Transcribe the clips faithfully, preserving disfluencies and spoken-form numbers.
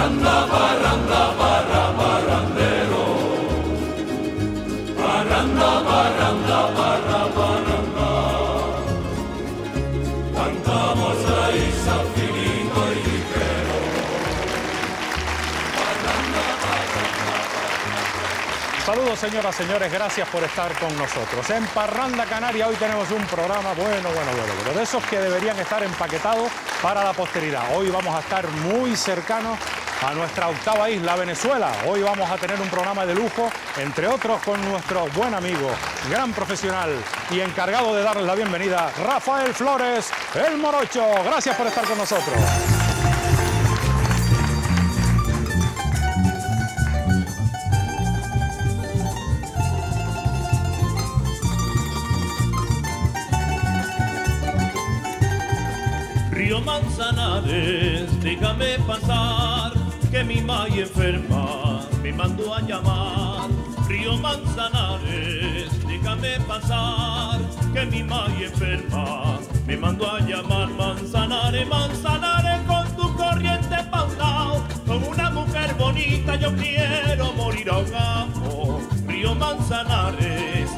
Parranda, parranda, parra, parrandero. Parranda, parranda, parra, parranda. Cantamos ahí San Filito y ligero. Parranda, parranda, parranda. Saludos, señoras, señores, gracias por estar con nosotros. En Parranda Canaria hoy tenemos un programa bueno, bueno, bueno, bueno, de esos que deberían estar empaquetados para la posteridad. Hoy vamos a estar muy cercanos a nuestra octava isla, Venezuela. Hoy vamos a tener un programa de lujo, entre otros con nuestro buen amigo, gran profesional y encargado de darles la bienvenida, Rafael Flores, el Morocho. Gracias por estar con nosotros. Río Manzanares, déjame pasar, que mi may enferma me mandó a llamar. Río Manzanares, déjame pasar, que mi may enferma me mandó a llamar. Manzanares, Manzanares, con tu corriente pa' un lado, con una mujer bonita yo quiero morir ahogado. Río Manzanares,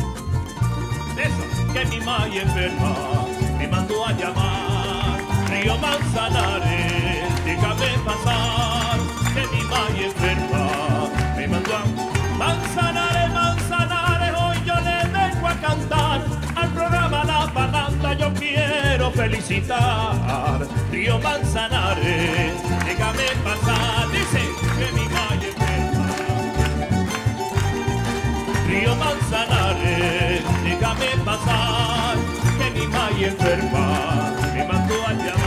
eso, que mi may enferma me mandó a llamar. Río Manzanares, déjame pasar, que mi may enferma me mandó a... Manzanares, Manzanares, hoy yo le vengo a cantar al programa La Parranda, yo quiero felicitar. Río Manzanares, déjame pasar, dice que mi may enferma. Río Manzanares, déjame pasar, que mi may enferma me mandó a llamar.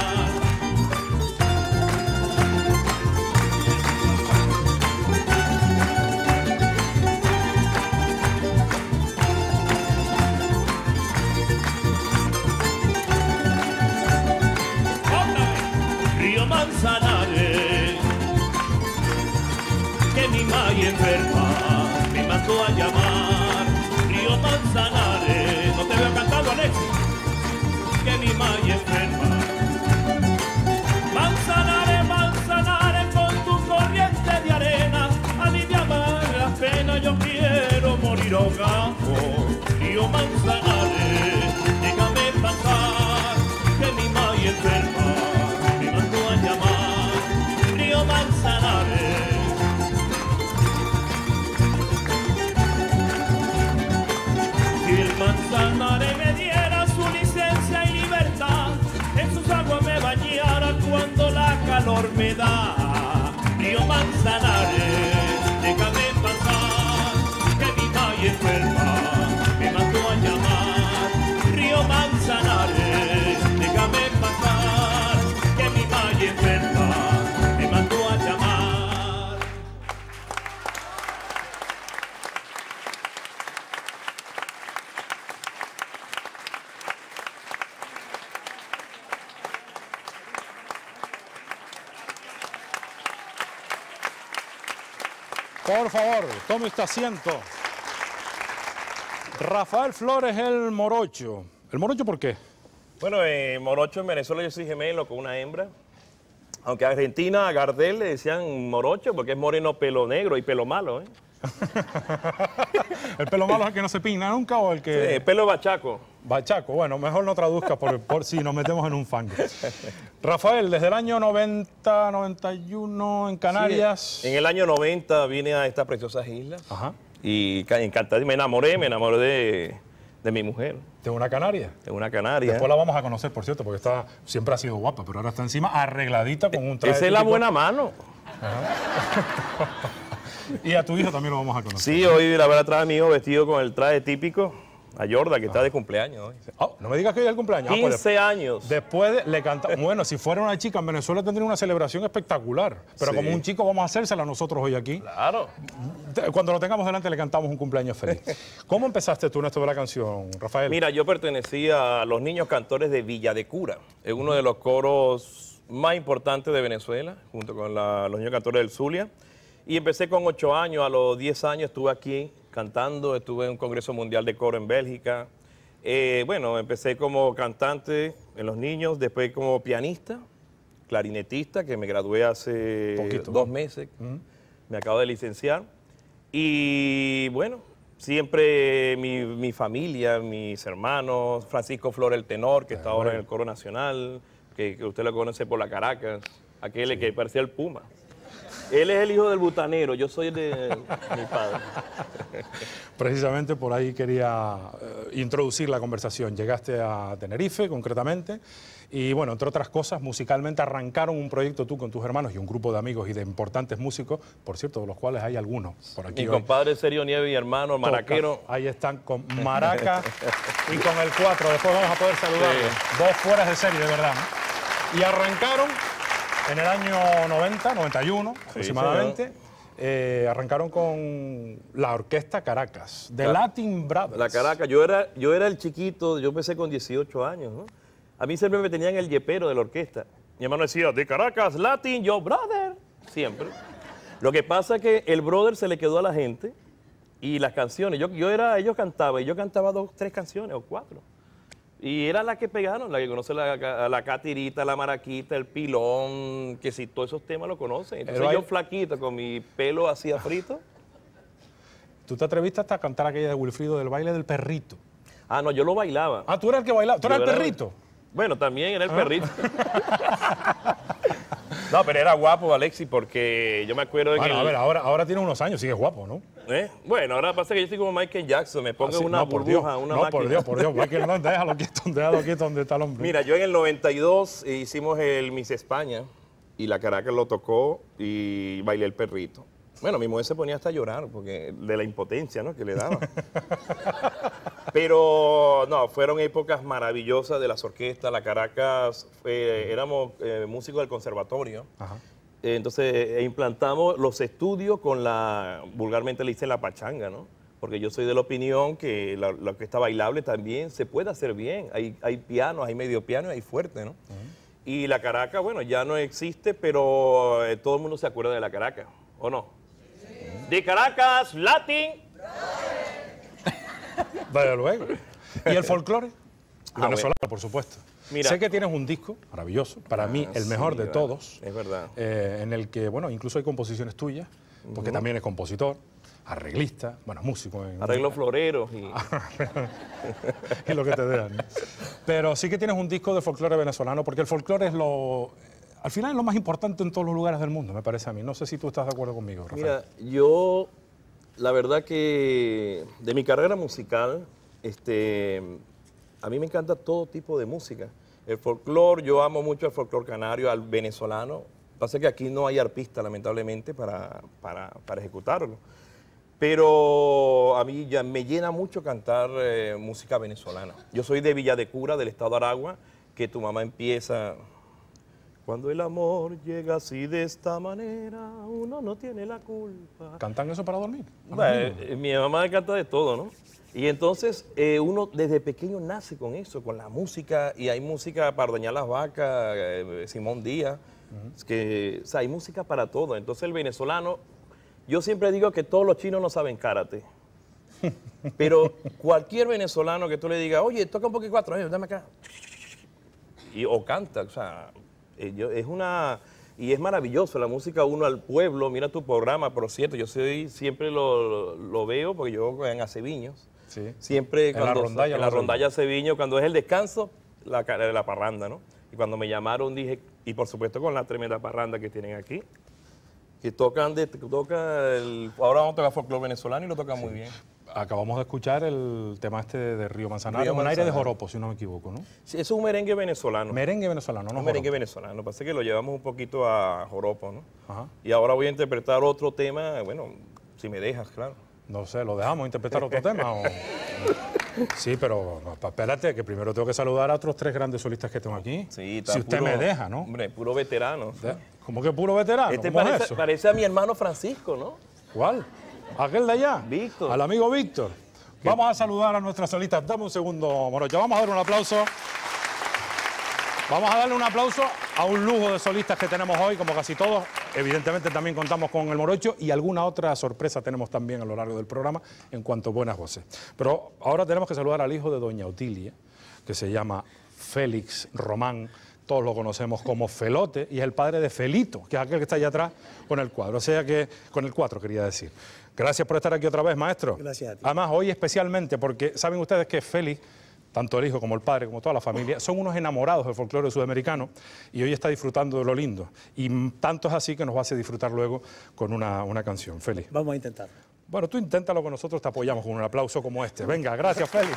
Río Manzanares, que mi may enferma me mandó a llamar. Río Manzanares, no te veo cantando, Alexis, que mi may enferma. Manzanares, Manzanares, con tu corriente de arena, aliviame las penas, yo quiero morir ahogado. Río Manzanares, déjame pasar, que mi may enferma me mandó a llamar. Río Manzanares. Si el Manzanares me diera su licencia y libertad, en sus aguas me bañara cuando la calor me da. Río Manzanares, déjame pasar, que mi may enferma me mandó a llamar. Río Manzanares, déjame pasar, que mi may enferma me mandó a llamar. Por favor, tome este asiento. Rafael Flores, el Morocho. ¿El Morocho por qué? Bueno, eh, Morocho en Venezuela yo soy gemelo con una hembra. Aunque en Argentina a Gardel le decían Morocho porque es moreno, pelo negro y pelo malo, ¿eh? ¿El pelo malo es el que no se peina nunca o el que...? Sí, pelo bachaco. Bachaco, bueno, mejor no traduzca por, por si nos metemos en un fango. Rafael, desde el año noventa, noventa y uno en Canarias... Sí, en el año noventa vine a estas preciosas islas. Ajá. Y encantado, me enamoré, me enamoré de, de mi mujer. ¿De una canaria? De una canaria. Después la vamos a conocer, por cierto, porque está, siempre ha sido guapa, pero ahora está encima arregladita con un traje. Esa es la típico. buena mano. Y a tu hijo también lo vamos a conocer. Sí, hoy la verdad trae a mi hijo vestido con el traje típico, a Yorda, que está de cumpleaños hoy. Oh, no me digas que hoy es el cumpleaños. Ah, pues quince años. Después de- le canta. Bueno, si fuera una chica en Venezuela tendría una celebración espectacular. Pero Sí. como un chico vamos a hacérsela nosotros hoy aquí. Claro. Cuando lo tengamos delante le cantamos un cumpleaños feliz. ¿Cómo empezaste tú en esto de la canción, Rafael? Mira, yo pertenecía a los niños cantores de Villa de Cura, es uno de los coros más importantes de Venezuela, junto con la- los niños cantores del Zulia. Y empecé con ocho años, a los diez años estuve aquí cantando, estuve en un Congreso Mundial de Coro en Bélgica. Eh, bueno, empecé como cantante en los niños, después como pianista clarinetista, que me gradué hace Poquito, dos ¿no? meses. Uh-huh. Me acabo de licenciar. Y bueno, siempre mi, mi familia, mis hermanos, Francisco Flores el tenor, que Eh, está ahora bueno. en el Coro Nacional, que, que usted lo conoce por la Caracas, aquel que parecía el Puma. Él es el hijo del butanero, yo soy el de mi padre. Precisamente por ahí quería eh, introducir la conversación. Llegaste a Tenerife, concretamente, y bueno, entre otras cosas, musicalmente arrancaron un proyecto tú con tus hermanos y un grupo de amigos y de importantes músicos, por cierto, de los cuales hay algunos por aquí Mi hoy. compadre Sergio Nieves, mi hermano, el maraquero. Toca. Ahí están con Maraca y con el cuatro. Después vamos a poder saludarlos. Sí. Dos fueras de serie, de verdad, ¿no? Y arrancaron en el año noventa, noventa y uno aproximadamente. Eh, arrancaron con la orquesta Caracas, The La- Latin Brothers. La Caracas, yo era, yo era el chiquito, yo empecé con dieciocho años, ¿no? A mí siempre me tenían el yepero de la orquesta. Mi hermano decía, de Caracas, Latin, yo, brother, siempre. Lo que pasa es que el brother se le quedó a la gente y las canciones, yo, yo era, ellos cantaban y yo cantaba dos, tres canciones o cuatro. Y era la que pegaron, la que conoce la, la catirita, la maraquita, el pilón, que si todos esos temas lo conocen. Entonces Pero hay- yo flaquito, con mi pelo así frito. Tú te atreviste hasta a cantar aquella de Wilfrido del baile del perrito. Ah, no, yo lo bailaba. Ah, tú eras el que bailaba, tú eras Yo el era- perrito. Bueno, también era el perrito. No, pero era guapo, Alexis, porque yo me acuerdo en Bueno, el... a ver, ahora, ahora tienes unos años, sigues guapo, ¿no? ¿Eh? Bueno, ahora pasa que yo estoy como Michael Jackson, me pongo Ah, sí, una no, por Dios, burbuja, una no, máquina. por Dios, por Dios, Michael, no, déjalo quieto, déjalo quieto donde está el hombre. Mira, yo en el noventa y dos hicimos el Miss España y la Caracas lo tocó y bailé el perrito. Bueno, mi mujer se ponía hasta a llorar porque de la impotencia, ¿no?, que le daba. Pero no, fueron épocas maravillosas de las orquestas. La Caracas, eh, éramos eh, músicos del conservatorio. Ajá. Eh, Entonces eh, implantamos los estudios con la, vulgarmente le dicen la pachanga, ¿no? Porque yo soy de la opinión que la, la orquesta bailable también se puede hacer bien. Hay, hay pianos, hay medio piano y hay fuerte, ¿no? Uh-huh. Y la Caracas, bueno, ya no existe, pero eh, todo el mundo se acuerda de la Caracas, ¿o no? Sí. De Caracas, Latin. Desde luego. ¿Y el folclore? Ah, Venezolano, por supuesto. Mira. Sé que tienes un disco maravilloso, para mí Ah, el mejor sí, de verdad. todos. Es verdad. eh, en el que, bueno, incluso hay composiciones tuyas, porque también es compositor, arreglista, bueno, músico. En, Arreglos floreros y... y lo que te dejan, ¿no? Pero sí que tienes un disco de folclore venezolano, porque el folclore es lo... Al final es lo más importante en todos los lugares del mundo, me parece a mí. No sé si tú estás de acuerdo conmigo, Rafael. Mira, yo, la verdad que de mi carrera musical, este, a mí me encanta todo tipo de música. El folclore, yo amo mucho el folclore canario, al venezolano. Pasa que aquí no hay arpista, lamentablemente, para, para, para ejecutarlo. Pero a mí ya me llena mucho cantar eh, música venezolana. Yo soy de Villa de Cura, del estado de Aragua, que tu mamá empieza... Cuando el amor llega así de esta manera, uno no tiene la culpa. ¿Cantan eso para dormir? Bueno, eh, mi mamá canta de todo, ¿no? Y entonces eh, uno desde pequeño nace con eso, con la música, y hay música para ordeñar las vacas, eh, Simón Díaz, uh-huh. que, o sea, hay música para todo. Entonces el venezolano, yo siempre digo que todos los chinos no saben karate, pero cualquier venezolano que tú le digas, oye, toca un poquito cuatro, dame acá, y, o canta, o sea... Yo, es una, y es maravilloso la música, uno al pueblo, mira tu programa, por cierto, yo soy, siempre lo, lo veo porque yo en Aceviños, Sí. siempre En la cuando, rondalla en la lo hacen. rondalla Aceviño, cuando es el descanso, la, la parranda, ¿no? Y cuando me llamaron dije, y por supuesto con la tremenda parranda que tienen aquí, que tocan, de, toca el, ahora vamos a tocar folclore venezolano y lo tocan muy bien. Acabamos de escuchar el tema este de Río Manzanares, Río un aire de Manzanares. joropo, si no me equivoco, ¿no? Sí, eso es un merengue venezolano. Merengue venezolano, no un merengue joropo. venezolano, lo que pasa es que lo llevamos un poquito a joropo, ¿no? Ajá. Y ahora voy a interpretar otro tema, bueno, si me dejas, claro. No sé, ¿lo dejamos interpretar otro tema? O... Sí, pero no, pa- espérate, que primero tengo que saludar a otros tres grandes solistas que tengo aquí. Sí, está si usted puro- me deja, ¿no? Hombre, puro veterano. De- ¿Cómo que puro veterano? Este ¿Cómo es parece, eso? parece a mi hermano Francisco, ¿no? ¿Cuál? ¿Aquel de allá? Víctor. Al amigo Víctor. Vamos a saludar a nuestras solistas. Dame un segundo, Morocho. Vamos a dar un aplauso. Vamos a darle un aplauso a un lujo de solistas que tenemos hoy, como casi todos. Evidentemente también contamos con el Morocho y alguna otra sorpresa tenemos también a lo largo del programa en cuanto a buenas voces. Pero ahora tenemos que saludar al hijo de doña Otilia, que se llama Félix Román, todos lo conocemos como Felote, y es el padre de Felito, que es aquel que está allá atrás con el cuadro, o sea que, con el cuatro quería decir. Gracias por estar aquí otra vez, maestro. Gracias a ti. Además, hoy especialmente, porque saben ustedes que Félix, tanto el hijo como el padre, como toda la familia, son unos enamorados del folclore sudamericano y hoy está disfrutando de lo lindo. Y tanto es así que nos va a hacer disfrutar luego con una, una canción. Félix. Vamos a intentar. Bueno, tú inténtalo, que nosotros te apoyamos con un aplauso como este. Venga, gracias, Félix.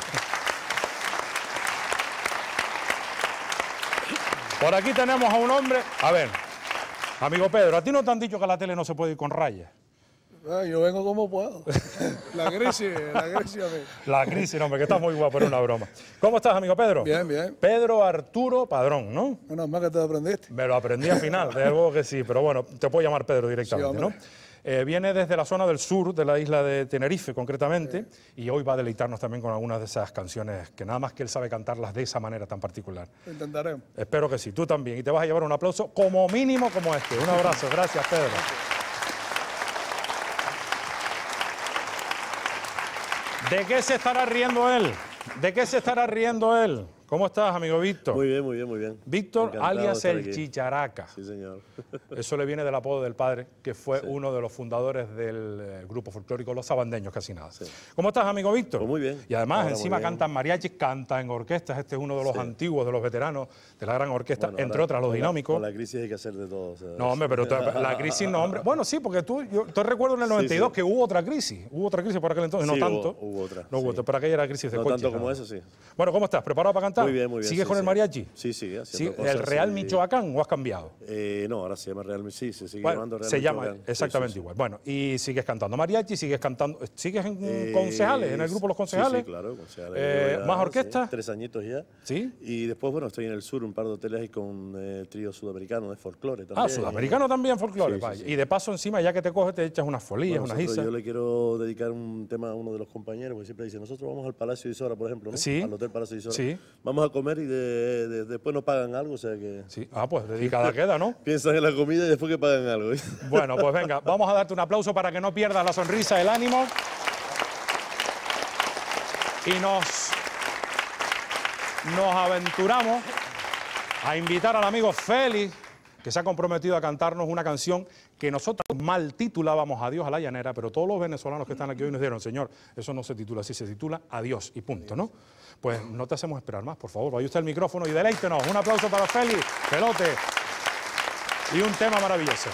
Por aquí tenemos a un hombre... A ver, amigo Pedro, ¿a ti no te han dicho que la tele no se puede ir con rayas? Ah, yo vengo como puedo. La crisis, la crisis a mí. La crisis, no, hombre, que está muy guapo, era una broma. ¿Cómo estás, amigo Pedro? Bien, bien. Pedro Arturo Padrón, ¿no? Menos mal que te lo aprendiste. Me lo aprendí al final, de algo que sí, pero bueno, te puedo llamar Pedro directamente, Sí, ¿no? Eh, viene desde la zona del sur de la isla de Tenerife, concretamente, sí. Y hoy va a deleitarnos también con algunas de esas canciones que nada más que él sabe cantarlas de esa manera tan particular. Lo intentaremos. Espero que sí, tú también. Y te vas a llevar un aplauso como mínimo como este. Un abrazo, gracias, Pedro. ¿De qué se estará riendo él? ¿De qué se estará riendo él? ¿Cómo estás, amigo Víctor? Muy bien, muy bien, muy bien. Víctor, Encantado alias de estar el aquí. Chicharaca. Sí, señor. Eso le viene del apodo del padre, que fue Sí. uno de los fundadores del eh, grupo folclórico Los Sabandeños, casi nada. Sí. ¿Cómo estás, amigo Víctor? Pues muy bien. Y además, Ahora encima muy bien. cantan mariachis, cantan en orquestas. Este es uno de los Sí. antiguos, de los veteranos de la gran orquesta, Bueno, entre ahora, otras, los con la- dinámicos. Con la crisis hay que hacer de todo. O sea, No, hombre, pero te- la crisis no, hombre. Bueno, sí, porque tú, yo te recuerdo en el Sí, noventa y dos sí. que hubo otra crisis. Hubo otra crisis por aquel entonces, Sí, no hubo- tanto. hubo otra, No hubo sí. otra, pero aquella era crisis de No coches. tanto como nada. eso, sí. Bueno, ¿cómo estás? ¿Preparado para cantar? Muy bien, muy bien. ¿Sigues sí, con el sí. mariachi? Sí, sí, Sí, haciendo ¿el cosas, Real sí. Michoacán o has cambiado? Eh, no, ahora se llama Real Sí, se sigue Bueno, llamando Real se llama Michoacán. Sí, exactamente sí, sí. igual. Bueno, y sigues cantando mariachi, sigues cantando, sigues en Eh, concejales, en el grupo Los Concejales. Sí, sí, claro, concejales. Eh, Llevo ya, ¿más sí, orquesta? tres añitos ya. Sí. Y después, bueno, estoy en el sur, un par de hoteles ahí con eh, trío sudamericano de folclore también. Ah, sudamericano también, folclore. Sí, sí, vaya. sí. Y de paso encima, ya que te coges, te echas unas folías, Bueno, unas nosotros- isas. yo le quiero dedicar un tema a uno de los compañeros, porque siempre dice, nosotros vamos al Palacio de Isora, por ejemplo, ¿no? Sí. Al Hotel Palacio de Isora. Sí. Vamos a comer y de- de- después nos pagan algo, o sea que... Sí. Ah, pues dedicada queda, ¿no? Piensan en la comida y después que pagan algo. Bueno, pues venga, vamos a darte un aplauso para que no pierdas la sonrisa, el ánimo. Y nos, nos aventuramos a invitar al amigo Félix, que se ha comprometido a cantarnos una canción que nosotros mal titulábamos Adiós a la llanera, pero todos los venezolanos que están aquí hoy nos dijeron, señor, eso no se titula así, se titula Adiós y punto, ¿no? Pues no te hacemos esperar más, por favor, vaya usted al micrófono y deleítenos. Un aplauso para Félix, Pelote, y un tema maravilloso.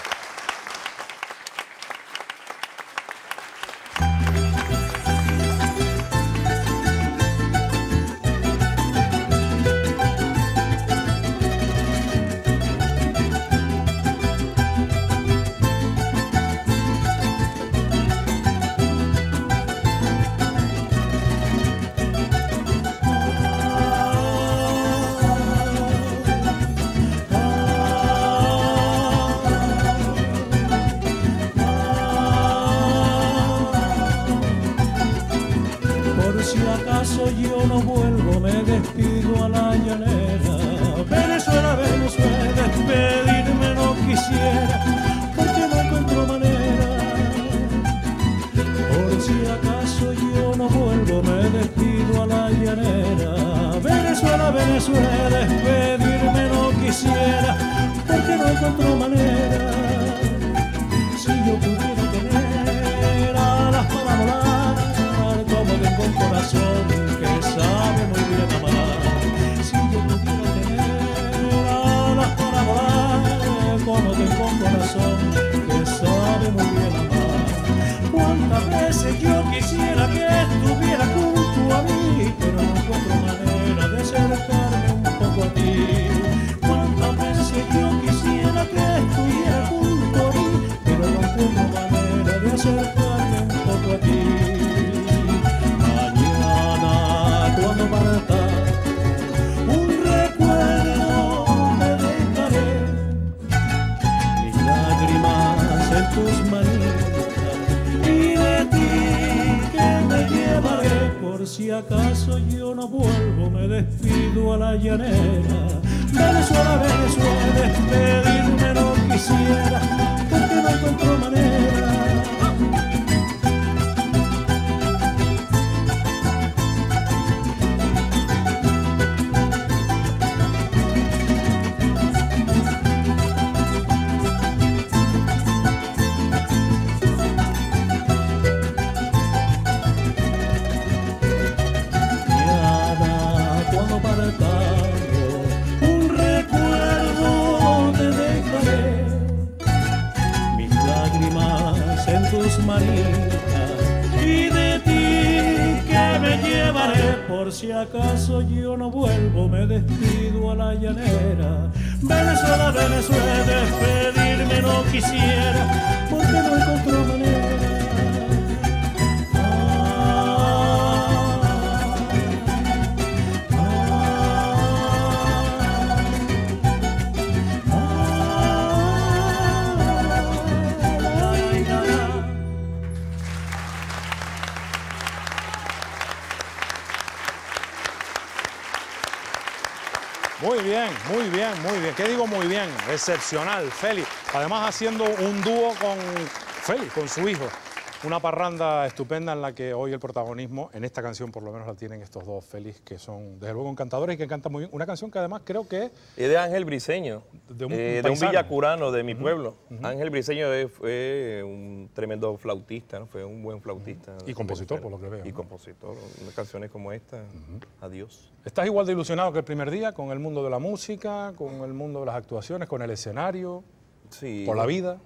Por si acaso yo no vuelvo, me despido a la llanera. Venezuela, Venezuela, despedirme no quisiera, porque no encuentro manera. Por si acaso yo no vuelvo, me despido a la llanera. Venezuela, Venezuela, despedirme no quisiera, porque no encuentro manera. Si yo pudiera tener alas para volar, como tengo un corazón que sabe muy bien amar. Si yo pudiera tener alas para volar, como tengo un corazón que sabe muy bien amar. Cuántas veces yo quisiera que estuviera junto a mí, pero no encuentro manera de acercarme un poco a ti. Cuántas veces yo quisiera que estuviera junto a mí, pero no encuentro manera de acercarme un poco a ti. Mañana cuando parta, un recuerdo me dejaré, mis lágrimas en tus manitas y de ti que me llevaré. Por si acaso yo no vuelvo, me despido a la llanera. Venezuela, Venezuela, despedirme no quisiera, porque no encuentro manera. manita, y de ti que me llevaré por si acaso yo no vuelvo, me despido a la llanera. Venezuela, Venezuela, despedirme no quisiera, porque no encontró manera. Muy bien, muy bien, muy bien. ¿Qué digo muy bien? Excepcional, Félix. Además haciendo un dúo con Félix, con su hijo. Una parranda estupenda en la que hoy el protagonismo, en esta canción por lo menos la tienen estos dos, Félix, que son desde luego encantadores y que cantan muy bien. Una canción que además creo que Es de Ángel Briceño, De un eh, de un paisano. villacurano de mi pueblo. Ángel Briceño es- fue un tremendo flautista, ¿no? Fue un buen flautista. Y compositor, por lo que veo, Y ¿no? compositor. Unas canciones como esta, Adiós. estás igual de ilusionado que el primer día con el mundo de la música, con el mundo de las actuaciones, con el escenario, Sí. por la vida.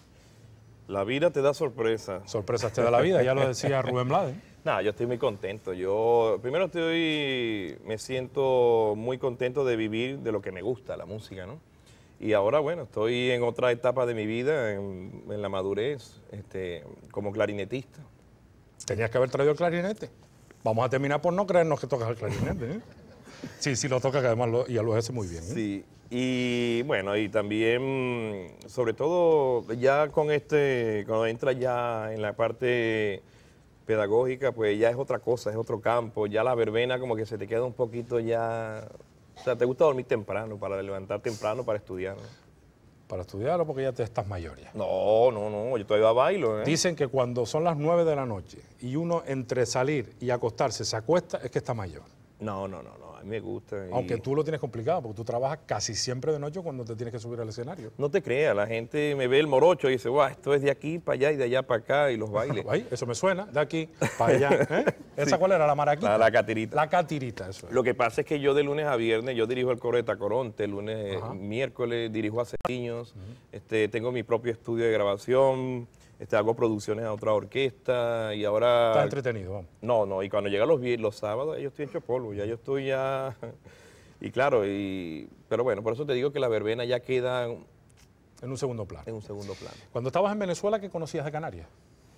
La vida te da sorpresas. Sorpresas te da la vida, ya lo decía Rubén Blades. Nada, yo estoy muy contento. Yo primero estoy, me siento muy contento de vivir de lo que me gusta, la música, ¿no? Y ahora, bueno, estoy en otra etapa de mi vida, en, en la madurez, este, como clarinetista. Tenías que haber traído el clarinete. Vamos a terminar por no creernos que tocas el clarinete, ¿eh? Sí, sí lo toca, que además lo, y lo hace muy bien, ¿eh? Sí, y bueno, y también, sobre todo, ya con este, cuando entras ya en la parte pedagógica, pues ya es otra cosa, es otro campo. Ya la verbena como que se te queda un poquito ya... O sea, te gusta dormir temprano, para levantar temprano, para estudiar, ¿no? Para estudiarlo porque ya te estás mayor ya. No, no, no, yo todavía bailo, ¿eh? Dicen que cuando son las nueve de la noche y uno entre salir y acostarse se acuesta, es que está mayor. No, no, no, no, a mí me gusta. y- Aunque tú lo tienes complicado, porque tú trabajas casi siempre de noche cuando te tienes que subir al escenario. No te creas, la gente me ve el morocho y dice, guau, esto es de aquí para allá y de allá para acá y los bailes. Ahí, eso me suena, de aquí para allá. ¿eh? ¿Esa cuál era? ¿La maraquita? La- la catirita. La catirita, eso es. Lo que pasa es que yo de lunes a viernes, yo dirijo el coro de Tacoronte, lunes, Ajá. miércoles dirijo a Ceriños, este, tengo mi propio estudio de grabación, este, hago producciones a otra orquesta y ahora... Estás entretenido, vamos. No, no, y cuando llegan los, vier- los sábados, yo estoy hecho polvo, ya yo estoy ya... Y claro, y, pero bueno, por eso te digo que la verbena ya queda en En un segundo plano. un segundo plano. Cuando estabas en Venezuela, ¿qué conocías de Canarias?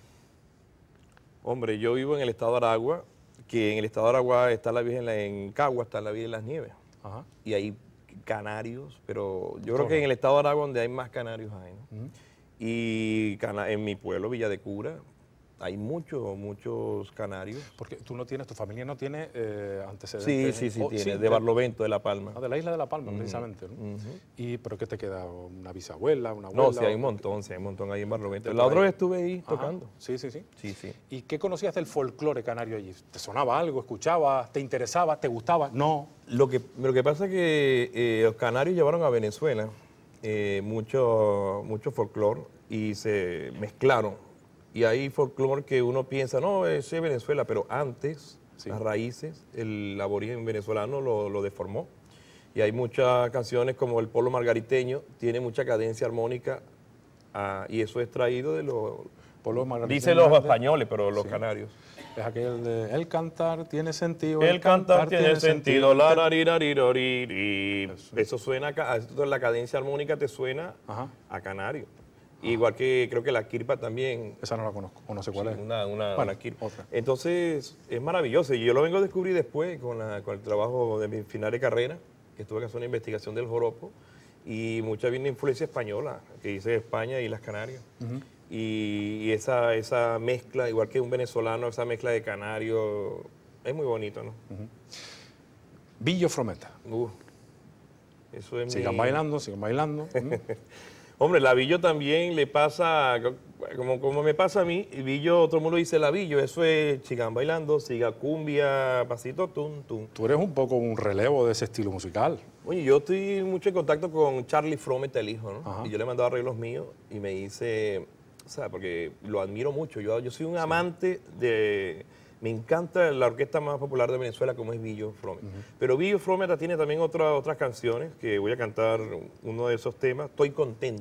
Hombre, yo vivo en el estado de Aragua, que en el estado de Aragua está la Virgen, en Cagua está la Virgen de las Nieves. Ajá. Y hay canarios, pero yo creo Todo. que en el estado de Aragua donde hay más canarios hay, ¿no? Y cana- en mi pueblo, Villa de Cura, hay muchos, muchos canarios. Porque tú no tienes, tu familia no tiene eh, Sí, antecedentes. sí, sí, o- tiene, de Barlovento, de La Palma. Ah, de la isla de La Palma, precisamente, ¿no? ¿Y pero qué te queda? ¿Una bisabuela, una abuela? No, sí, hay o- un montón, sí, hay un montón ahí en Barlovento. Te La otra trae- vez estuve ahí Ajá. tocando. Sí, sí, sí. Sí, sí. ¿Y qué conocías del folclore canario allí? ¿Te sonaba algo? ¿Escuchabas? ¿Te interesaba? ¿Te gustaba? No. Lo que, lo que pasa es que eh, los canarios llevaron a Venezuela eh, mucho, mucho folclore y se mezclaron. Y hay folclore que uno piensa, no, ese es Venezuela, pero antes, Sí. las raíces, el aborigen venezolano lo, lo deformó. Y hay muchas canciones como el polo margariteño, tiene mucha cadencia armónica ah, y eso es traído de los... Pueblo margariteño Dicen los de- españoles, pero los Sí. canarios. Es aquel de el cantar tiene sentido. El cantar tiene sentido, la rarirariririri. Eso suena, a ca- eso, la cadencia armónica te suena Ajá. a canario. Igual que creo que la kirpa también, Esa no la conozco, o no sé cuál es. una, una, Bueno, una kirpa. otra. Entonces, es maravilloso. Y yo lo vengo a descubrir después con, la- con el trabajo de mi final de carrera, que estuve que hacer una investigación del joropo, y mucha bien influencia española, que hice España y las Canarias. Y, y esa, esa mezcla, igual que un venezolano, esa mezcla de canario, es muy bonito, ¿no? Billo Frometa. Uf, eso es Sigan mi- bailando, sigan bailando. ¿Mm? Hombre, la Billo también le pasa, como, como me pasa a mí, Billo, todo el mundo dice la Billo, eso es sigan bailando, siga cumbia, pasito, tum, tum. Tú eres un poco un relevo de ese estilo musical. Oye, yo estoy mucho en contacto con Charlie Fromet, el hijo, ¿no? Ajá. Y yo le he mandado arreglos míos y me dice, o sea, porque lo admiro mucho, yo, yo soy un amante de... Me encanta la orquesta más popular de Venezuela como es Billo Fromet. Pero Billo Fromet tiene también otra, otras canciones que voy a cantar uno de esos temas, Estoy Contento.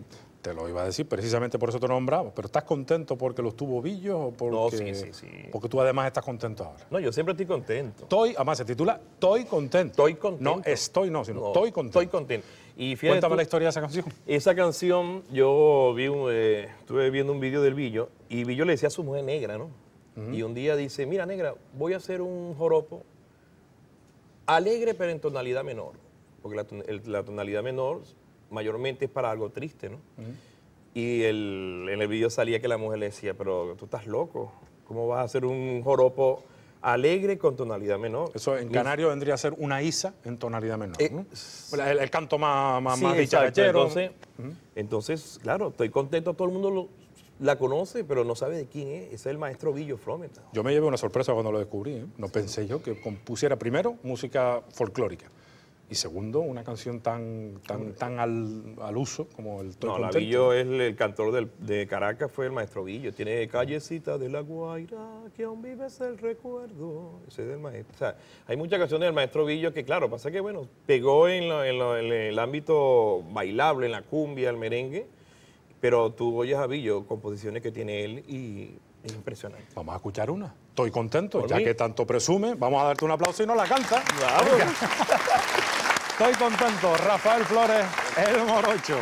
te lo iba a decir, precisamente por eso te nombramos. ¿Pero estás contento porque los tuvo Billos o porque, No, sí, sí, sí. porque tú además estás contento ahora? No, yo siempre estoy contento. Estoy, además se titula Estoy contento. Estoy contento. No, estoy no, sino No, estoy contento. Estoy contento. Y fíjate Cuéntame tú, la historia de esa canción. Esa canción, yo vi un, eh, estuve viendo un vídeo del Billo y Billo le decía a su mujer negra, ¿no? Uh-huh. Y un día dice, mira negra, voy a hacer un joropo alegre pero en tonalidad menor. Porque la, el, la tonalidad menor mayormente es para algo triste, ¿no? Uh-huh. Y el, en el vídeo salía que la mujer le decía, pero tú estás loco, ¿cómo vas a hacer un joropo alegre con tonalidad menor? Eso en canario vendría a ser una isa en tonalidad menor, eh, ¿no? El, el canto más, más, sí, más exacto. dicharachero. Entonces, uh-huh. entonces, claro, estoy contento, todo el mundo lo, la conoce, pero no sabe de quién es. Ese es el maestro Billo Frometa. Yo me llevé una sorpresa cuando lo descubrí, ¿eh? No pensé yo que compusiera primero música folclórica y segundo una canción tan, tan, tan al, al uso como el Estoy No, contento. la Billo es el, el cantor del, de Caracas, fue el maestro Billo. Tiene Callecita de la Guaira, que aún vives el recuerdo. Ese es del maestro. O sea, hay muchas canciones del maestro Billo que, claro, pasa que, bueno, pegó en, lo, en, lo, en el ámbito bailable, en la cumbia, el merengue, pero tú oyes a Billo, composiciones que tiene él y es impresionante. Vamos a escuchar una. Estoy contento, ¿Por ya mí? que tanto presume, vamos a darte un aplauso y no la canta. Claro. Estoy contento, Rafael Flores, el Morocho.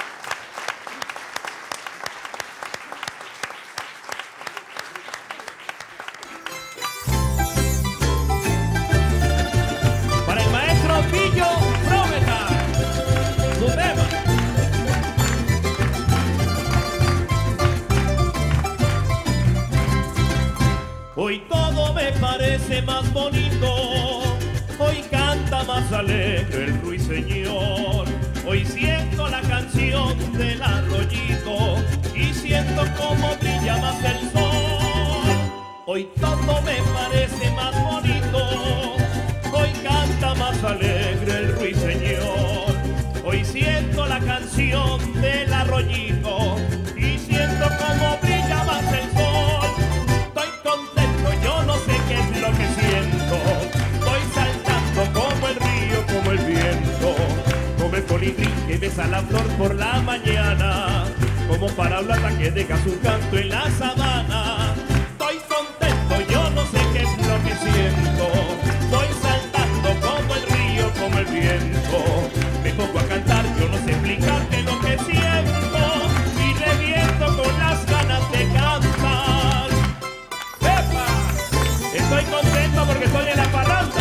Para el maestro Billo Frometa, su tema. Hoy todo me parece más bonito, hoy canta más alegre el ruiseñor. Hoy siento la canción del arroyito y siento cómo brilla más el sol. Hoy todo me parece más bonito, hoy canta más alegre el ruiseñor. Hoy siento la canción del arroyito y siento cómo brilla más el sol. Estoy contento, yo no sé qué es lo que siento. Estoy saltando como el río, como el viento, como el colibrí que besa la flor por la mañana, como parablata que deja su canto en la sabana. Estoy contento, yo no sé qué es lo que siento. Estoy saltando como el río, como el viento. Me pongo a cantar, yo no sé explicarte lo que siento y reviento con las ganas de cantar. ¡Epa! Estoy contento porque estoy en la parranda.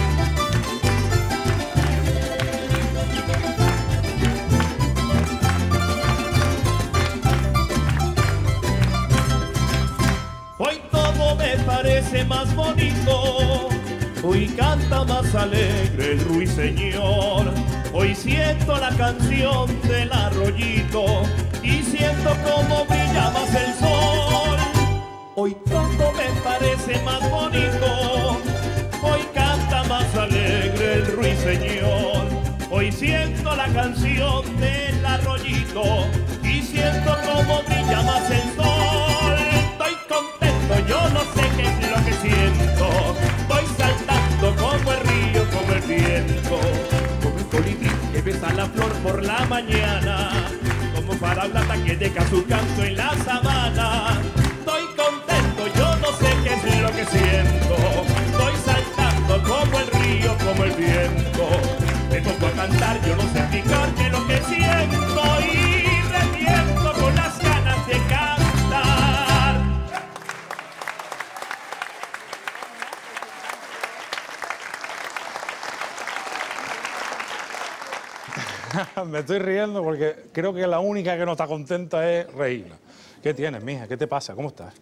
Hoy todo me parece más bonito, hoy canta más alegre el ruiseñor. Hoy siento la canción del arroyito y siento cómo brilla más el sol. Hoy todo me parece más bonito, hoy canta más alegre el ruiseñor. Hoy siento la canción del arroyito y siento cómo brilla más el sol. Estoy contento, yo no sé qué es lo que siento. Estoy saltando como el río, como el viento, como el colibrí que besa la flor por la mañana, como parablata que deja su canto en la sabana. Estoy contento, yo no sé qué es lo que siento. Estoy saltando como el río, como el viento. Me pongo a cantar, yo no sé explicar qué es lo que siento y reviento con las ganas de cantar. Me estoy riendo porque creo que la única que no está contenta es Regina. ¿Qué tienes, mija? ¿Qué te pasa? ¿Cómo estás?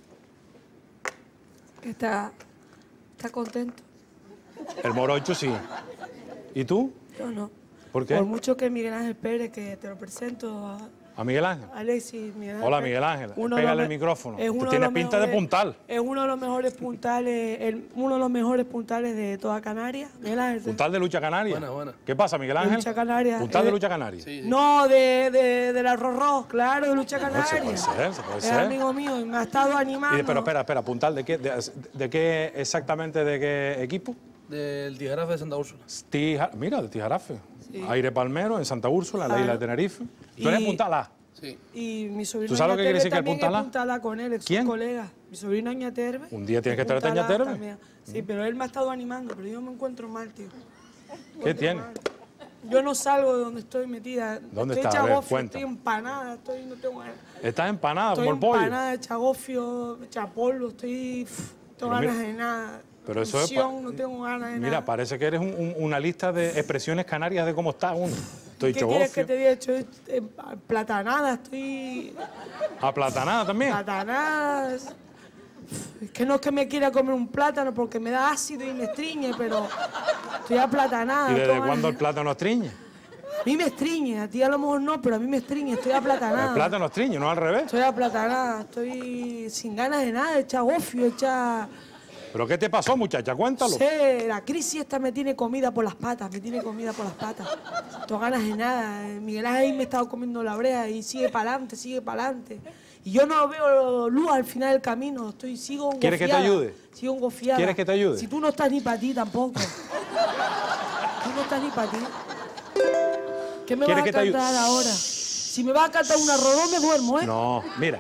Está, está contento. El Morocho sí. ¿Y tú? Yo no. ¿Por qué? Por mucho que Miguel Ángel Pérez, que te lo presento a ¿A Miguel Ángel? Alexis. Miguel Ángel Hola, Pérez, Miguel Ángel. uno de Pégale los el me- micrófono. es Tú uno de tienes los pinta de mejores- puntal. Es uno de los mejores puntales, el- uno de los mejores puntales de toda Canarias. Miguel Ángel. Puntal de lucha canaria. Buena, buena. ¿Qué pasa, Miguel De Ángel? lucha canaria. Puntal Eh, de lucha canaria. Sí, sí. No, de, de, del arroz, claro, de lucha No, se canaria. puede ser, se puede Es ser. amigo mío, me ha estado animando. Y, pero espera, espera, puntal de qué, de, de qué exactamente de qué equipo? Del Tijarafe de Santa Úrsula. Tija- mira, de Tijarafe. Sí. Aire Palmero, en Santa Úrsula, en la Claro. isla de Tenerife. Tú eres Y- puntal A. Sí. Y mi sobrino ¿Tú sabes lo que quiere Añaterbe decir que también Punta La? es Punta La con él, es ¿Quién? su colega. Mi sobrino Añaterbe. Un día tienes que Punta traerte a La Añaterbe. también. Sí, pero él me ha estado animando, pero yo me encuentro mal, tío. Me ¿Qué encuentro tiene? mal. Yo no salgo de donde estoy metida. ¿Dónde estoy está? A hecha ver, gofio, cuenta. estoy empanada, estoy, no tengo ganas. Estás empanada Estoy como el pollo. empanada, hecha gofio, hecha polvo, estoy... pff, no tengo Pero ganas mira, de nada. pero eso es Tensión, pa- no tengo ganas de Mira, nada. parece que eres un- un- una lista de expresiones canarias de cómo está uno. Estoy ¿Qué hecho quieres que gofio. te diga? Estoy eh, platanada, estoy Aplatanada también. platanada. Es que no es que me quiera comer un plátano porque me da ácido y me estriñe, pero estoy aplatanada. ¿Y desde tengo cuándo el ganas- plátano estriñe? A mí me estriñe, a ti a lo mejor no, pero a mí me estriñe, estoy aplatanada. El plátano estriñe, no al revés. Estoy aplatanada, estoy sin ganas de nada, hecha gofio, hecha... ¿Pero qué te pasó, muchacha? Cuéntalo. Sé, la crisis esta me tiene comida por las patas, me tiene comida por las patas. No tengo ganas de nada. Miguel Ángel me ha estado comiendo la brea y sigue para adelante, sigue para adelante. Y yo no veo luz al final del camino, estoy, sigo engofiada. ¿Quieres que te ayude? Sigo engofiada. ¿Quieres que te ayude? Si tú no estás ni para ti tampoco. Tú no estás ni para ti. ¿Qué me vas ¿Quieres a que te ayude? cantar ahora? Si me vas a cantar una rodón me duermo, ¿eh? No, mira.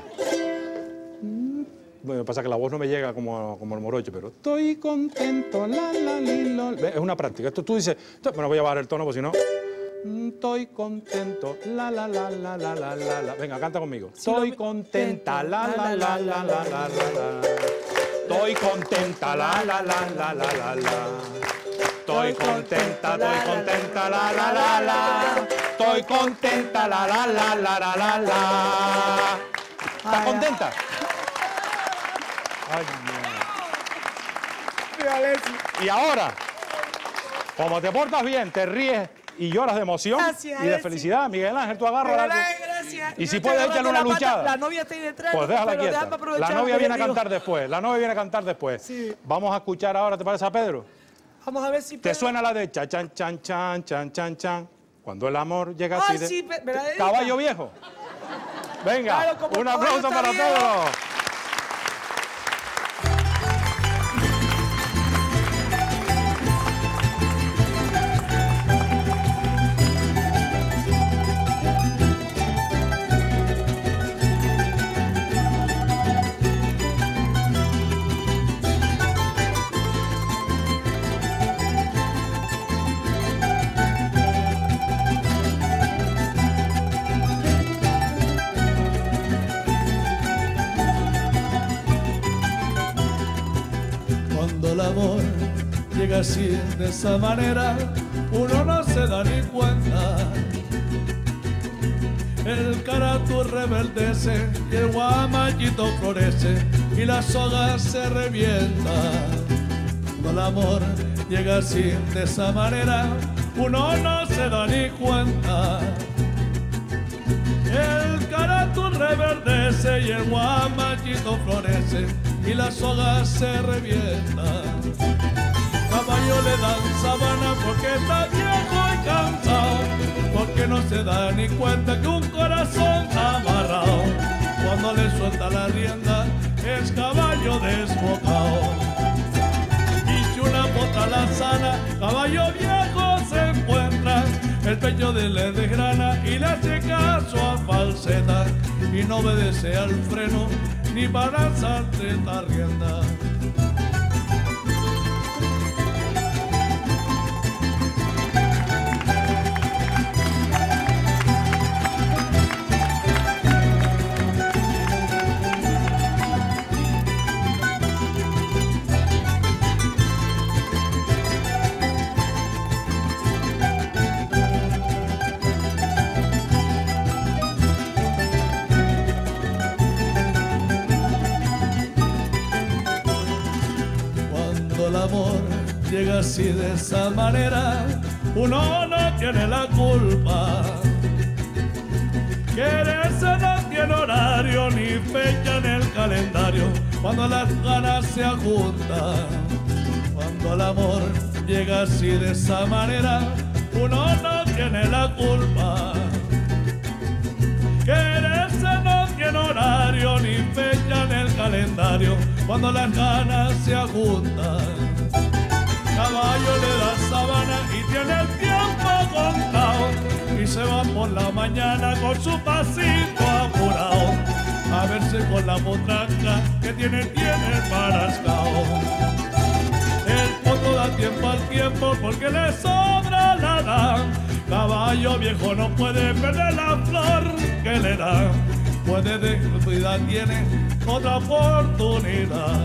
Bueno, pasa que la voz no me llega como, como el morocho, pero estoy contento, la, la, li, lo. Ve, es una práctica. Esto tú dices, esto- bueno, voy a bajar el tono, porque si no. Mm, Estoy contento, la, la, la, la, la, la, la, la. Venga, canta conmigo. Estoy lo- contenta, la, la, la, la, la, la, la, la. Estoy contenta, la, la, la, la, la, la, la. Estoy contenta, estoy contenta, la, la, la, la. Estoy contenta, la, la, la, la, la, la, la. ¿Estás contenta? Ay, Mira, Alexis. y ahora, como te portas bien, te ríes y lloras de emoción Gracias, y de Alexis. felicidad, Miguel Ángel, tú agarras Miguel la... Ángel, gracias. Y si Yo puedes, estoy échale una agarrando la pata, luchada. La novia está ahí detrás. Pues déjala pero quieta. déjame aprovechar La lo novia que viene a le digo. cantar después. La novia viene a cantar después. Sí. Vamos a escuchar ahora, ¿te parece a Pedro? Vamos a ver si... ¿Te Pedro- suena la de cha, chan, chan, chan, chan, chan, chan? Cuando el amor llega Ah, así de... sí, Pe- ¿me la dedica? Caballo viejo. Venga, Claro, como un el aplauso caballo para está viejo. Pedro. Cuando el amor llega así de esa manera, uno no se da ni cuenta. El caratu rebeldece y el guamayito florece y la soga se revienta. Cuando el amor llega así de esa manera, uno no se da ni cuenta. El caratu reverdece y el guamayito florece y la soga se revienta. Caballo le dan sabana porque está viejo y cansado, porque no se da ni cuenta que un corazón amarrado, cuando le suelta la rienda, es caballo desbocado. Y si una bota la sana, caballo viejo se encuentra, el pecho de le desgrana y le hace caso a falseta, y no obedece al freno ni para saltar la rienda. Cuando el amor llega así de esa manera, uno no tiene la culpa. Quererse no tiene horario ni fecha en el calendario, cuando las ganas se ajuntan. Cuando el amor llega así de esa manera, uno no tiene la culpa. Quererse no tiene horario ni fecha en el calendario, cuando las ganas se ajuntan. Caballo le da sabana y tiene el tiempo contado, y se va por la mañana con su pasito apurado, a verse con la potraca que tiene, tiene el parascao. El potro da tiempo al tiempo porque le sobra la edad. Caballo viejo no puede perder la flor que le da. Puede descuidar, tiene otra oportunidad.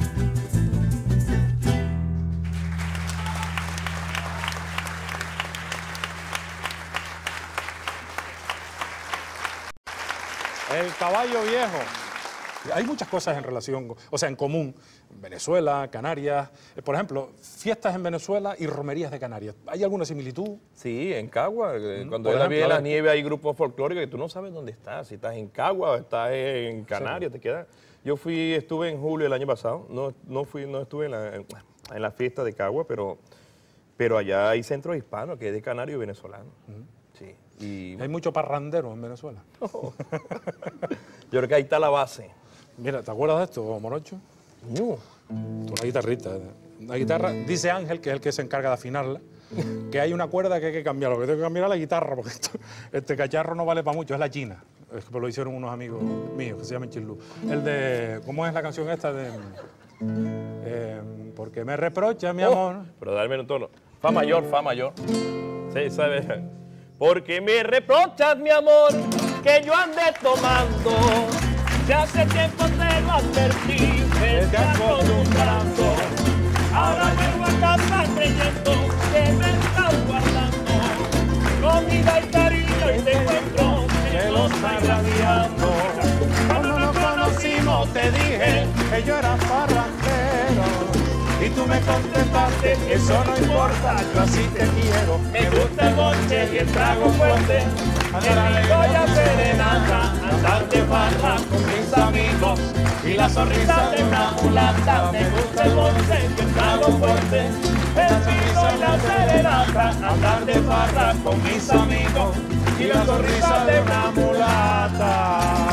El caballo viejo. Hay muchas cosas en relación, o sea, en común. Venezuela, Canarias. Por ejemplo, fiestas en Venezuela y romerías de Canarias. ¿Hay alguna similitud? Sí, en Cagua. Mm, Cuando es la viene la nieve hay grupos folclóricos y tú no sabes dónde estás. Si estás en Cagua o estás en Canarias, sí. Te quedas. Yo fui, estuve en julio del año pasado. No, no, fui, no estuve en la, en la fiesta de Cagua, pero, pero allá hay centros hispanos que es de canario y venezolano. Mm. Sí. Y, hay mucho parrandero en Venezuela. Oh. Yo creo que ahí está la base. Mira, ¿te acuerdas de esto, Morocho? No. Tú, la guitarrita. La guitarra, dice Ángel, que es el que se encarga de afinarla, que hay una cuerda que hay que cambiar. Lo que tengo que cambiar es la guitarra, porque esto, este cacharro no vale para mucho, es la china. Es que lo hicieron unos amigos míos que se llaman Chilú. El de, ¿cómo es la canción esta de...? Eh, porque me reprocha, mi amor. Oh, pero dame un tono. Fa mayor, fa mayor. Sí, ¿sabes? Porque me reprochas, mi amor, que yo ande tomando. Ya hace tiempo te lo advertí, me estás acostumbrando. Ahora vengo a casa creyendo que me estás guardando. Comida y cariño y te encuentro que lo estás radiando. Cuando nos conocimos te dije que yo era parrandero. Y tú me contestaste que eso no importa, yo así te quiero. Me gusta el bonche y el trago fuerte, me voy a serenata, andar de farra con mis amigos y la sonrisa de una mulata. Me gusta el bonche y el trago fuerte, el vino y la serenata, andar de farra con mis amigos y la sonrisa de una mulata.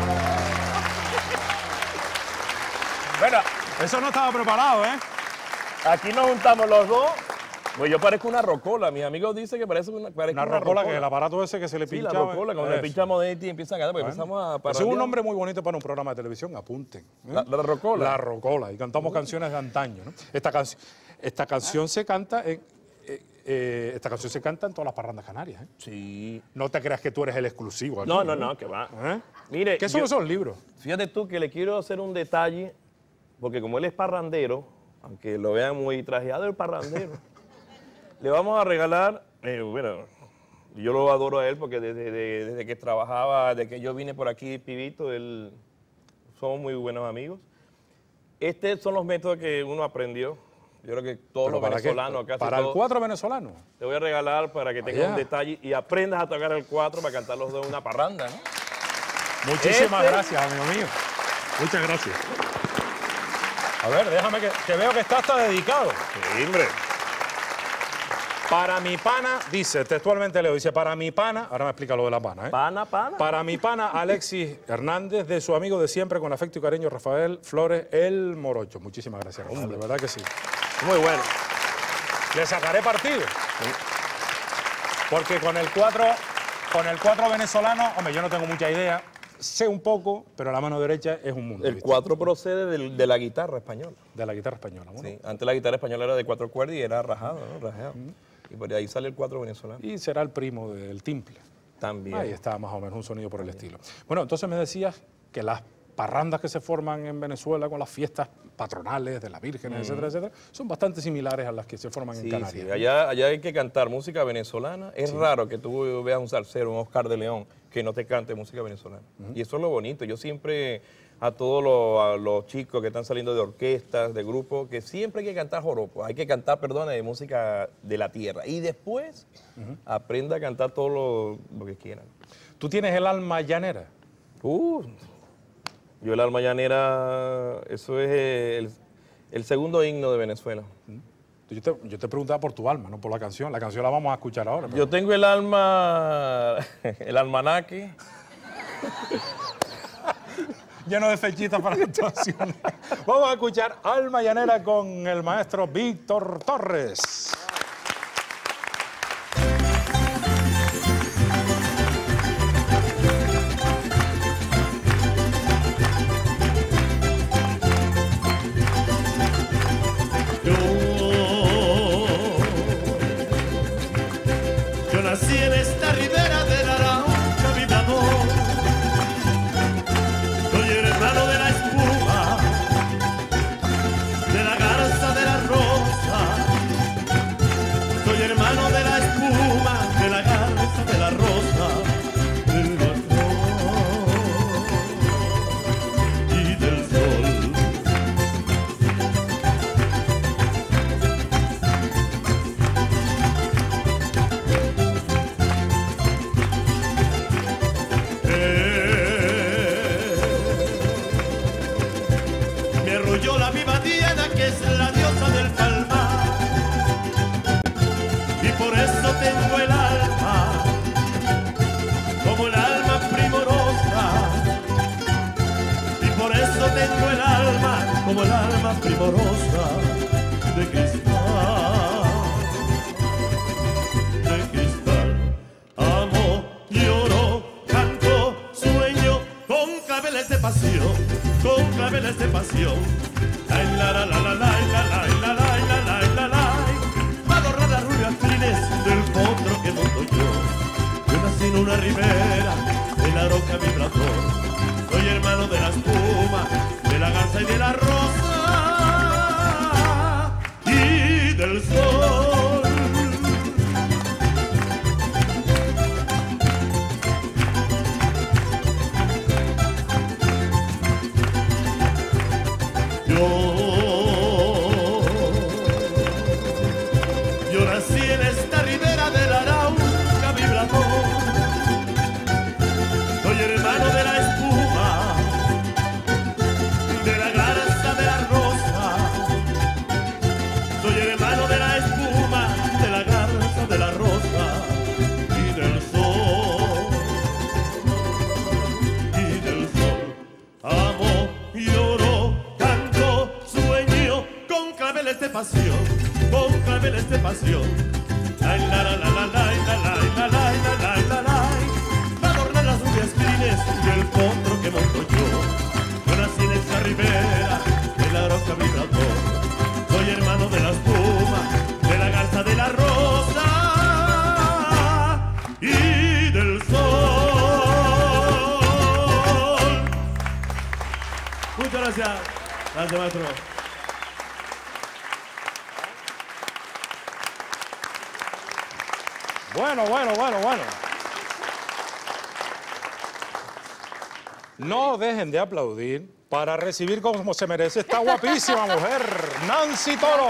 Bueno, eso no estaba preparado, ¿eh? Aquí nos juntamos los dos. Pues yo parezco una rocola. Mis amigos dicen que parece una, parezco una, una rocola. rocola. Que el aparato ese que se le sí, pincha. La rocola, cuando le pinchamos de y empiezan a cantar, porque bueno, empezamos a parar. Es un nombre muy bonito para un programa de televisión, apunten. ¿eh? La, la rocola. La rocola. Y cantamos uh. canciones de antaño, ¿no? Esta, canci esta canción se canta en... Eh, eh, esta canción se canta en todas las parrandas canarias, ¿eh? Sí. No te creas que tú eres el exclusivo aquí. No, no, no, que va. ¿Eh? Mire, ¿qué son esos libros? Fíjate tú que le quiero hacer un detalle, porque como él es parrandero, aunque lo vean muy trajeado el parrandero, le vamos a regalar, eh, bueno, yo lo adoro a él porque desde, desde, desde que trabajaba, desde que yo vine por aquí, pibito, él, somos muy buenos amigos. Estos son los métodos que uno aprendió. Yo creo que todos los venezolanos, casi ¿Para todos, el cuatro venezolano? Te voy a regalar para que tengas un detalle y aprendas a tocar el cuatro para cantar los dos en una parranda, ¿no? Muchísimas este... gracias, amigo mío. Muchas gracias. A ver, déjame que, que veo que está hasta dedicado. Sí, hombre. Para mi pana, dice, textualmente leo, dice, para mi pana, ahora me explica lo de la pana, ¿eh? Pana, pana. Para mi pana Alexis Hernández, de su amigo de siempre, con afecto y cariño, Rafael Flores, el Morocho. Muchísimas gracias, Rafael, de verdad que sí. Muy bueno. Le sacaré partido. Sí. Porque con el cuatro, con el cuatro venezolano, hombre, yo no tengo mucha idea. Sé un poco, pero la mano derecha es un mundo. El cuatro procede del, de la guitarra española. De la guitarra española, bueno. Sí, antes la guitarra española era de cuatro cuerdas y era rajado, ¿no? Rajado. Mm. Y por ahí sale el cuatro venezolano. Y será el primo del timple. También. Ahí está más o menos un sonido por el estilo. Bueno, entonces me decías que las parrandas que se forman en Venezuela con las fiestas patronales de las vírgenes, mm. etcétera, etcétera, son bastante similares a las que se forman sí, en Canarias. Sí, allá, allá hay que cantar música venezolana. Es sí. raro que tú veas un salsero, un Oscar de León, que no te cante música venezolana. Uh-huh. Y eso es lo bonito. Yo siempre, a todos los, a los chicos que están saliendo de orquestas, de grupos, que siempre hay que cantar joropo. Hay que cantar, perdón, de música de la tierra. Y después, uh-huh. aprenda a cantar todo lo, lo que quieran. ¿Tú tienes el alma llanera? Uh, yo el alma llanera, eso es el, el segundo himno de Venezuela. Uh-huh. Yo te, yo te preguntaba por tu alma, no por la canción. La canción la vamos a escuchar ahora. Pero... Yo tengo el alma, el almanaque. Lleno de fechitas para las actuaciones. Vamos a escuchar Alma Llanera con el maestro Víctor Torres. como el alma primorosa de cristal, de cristal. Amo, lloro, canto, sueño con claveles de pasión, con claveles de pasión. La la la la la la la la la la la la. Va a adornar las rubias crines del potro que monto yo. Yo nací en una ribera de la roca vibrador. Soy hermano de la espuma, de la garza y de la rosa y del sol. Yo, yo nací en esta ribera del Arauca vibrador. Soy hermano de la espuma, de la garza de la rosa. Soy hermano de la espuma, de la garza de la rosa y del sol, y del sol. Amo, lloro, canto, sueño con claveles de pasión, con claveles de pasión. La la la la la la la la la la la la. Va a adornar las rubias crines del potro que monto yo. Yo nací en esta ribera de la roca vibrador. Soy hermano de la espuma, de la garza de la rosa y del sol. Muchas gracias. Gracias, maestro. Bueno, bueno, bueno, bueno. No dejen de aplaudir para recibir como se merece esta guapísima mujer, Nancy Toro.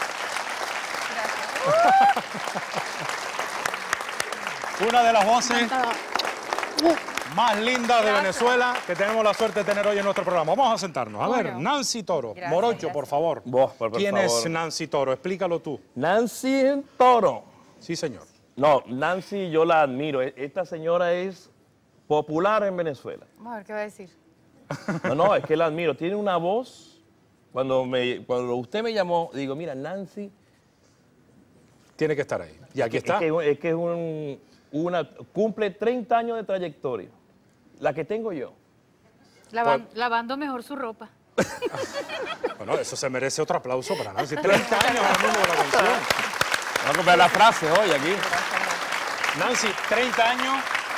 Una de las voces más lindas de Venezuela que tenemos la suerte de tener hoy en nuestro programa. Vamos a sentarnos. A ver, Nancy Toro. Gracias, Morocho, gracias. por favor. Vos, por, por ¿Quién favor. es Nancy Toro? Explícalo tú. Nancy Toro. Sí, señor. No, Nancy yo la admiro. E- Esta señora es popular en Venezuela. Vamos a ver qué va a decir. No, no, es que la admiro. Tiene una voz. Cuando, me, cuando usted me llamó, digo, mira, Nancy. Tiene que estar ahí. Y aquí Es está. que es, que es un, una, cumple treinta años de trayectoria. La que tengo yo. Lavan- lavando mejor su ropa. Bueno, eso se merece otro aplauso para Nancy. treinta años en el mundo de la canción. Vamos a copiar la frase hoy aquí. Nancy, treinta años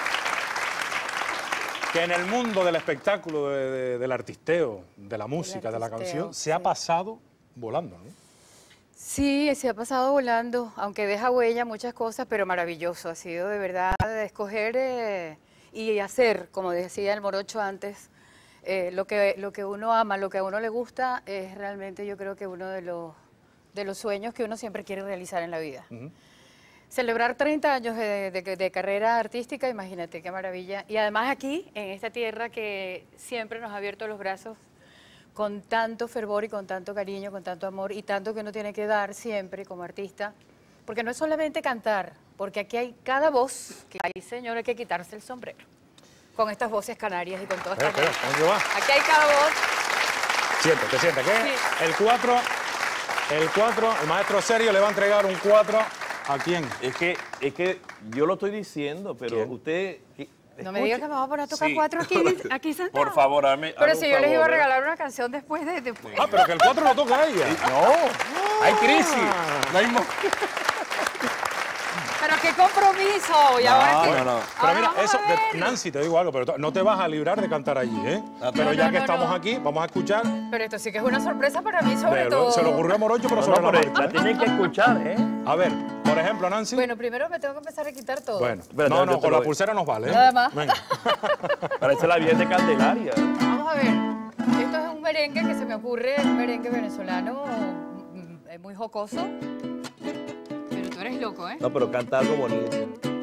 que en el mundo del espectáculo, de- de- del artisteo, de la música, de la artisteo, canción, se ha sí. pasado volando, ¿no? Sí, se ha pasado volando, aunque deja huella muchas cosas, pero maravilloso. Ha sido de verdad de escoger eh, y hacer, como decía el Morocho antes, eh, lo que, lo que uno ama, lo que a uno le gusta, es realmente yo creo que uno de los, de los sueños que uno siempre quiere realizar en la vida. Celebrar treinta años de, de- de carrera artística, imagínate qué maravilla. Y además aquí, en esta tierra que siempre nos ha abierto los brazos con tanto fervor y con tanto cariño, con tanto amor y tanto que uno tiene que dar siempre como artista. Porque no es solamente cantar, porque aquí hay cada voz que hay, señor, hay que quitarse el sombrero. Con estas voces canarias y con todas Espera, estas espera, voces. ¿dónde va? Aquí hay cada voz. Siéntate, siéntate. ¿Qué? Sí. El cuatro, el cuatro, el maestro Serio le va a entregar un cuatro ¿a quién? Es que, es que yo lo estoy diciendo, pero ¿Quién? usted... No me digas que me vas a poner a tocar Sí. cuatro aquí, aquí sentado. Por favor, hazme, Pero hazme si un yo les iba a favor, ¿eh? regalar una canción después de... después. Ah, pero que el cuatro lo toca a ella. No, hay crisis. No hay mo- Pero qué compromiso. Y ahora sí. no, no. Pero Ahora mira, vamos eso, a ver. de- Nancy, te digo algo, pero tú- no te vas a librar de cantar allí, ¿eh? Pero No, ya no, que no, estamos no. aquí, vamos a escuchar. Pero esto sí que es una sorpresa para mí, sobre de- todo. se lo ocurrió a Morocho, pero No, sobre no, la pero marcha. la tienen que escuchar, ¿eh? A ver, por ejemplo, Nancy. Bueno, primero me tengo que empezar a quitar todo. Bueno, Espérate, no, yo no, te con lo la doy. pulsera nos vale, ¿eh? Nada más. Venga. Parece la Virgen de Candelaria. Vamos a ver. Esto es un merengue que se me ocurre, un merengue venezolano mm, eh, muy jocoso. Pero tú eres loco, ¿eh? No, pero canta algo bonito.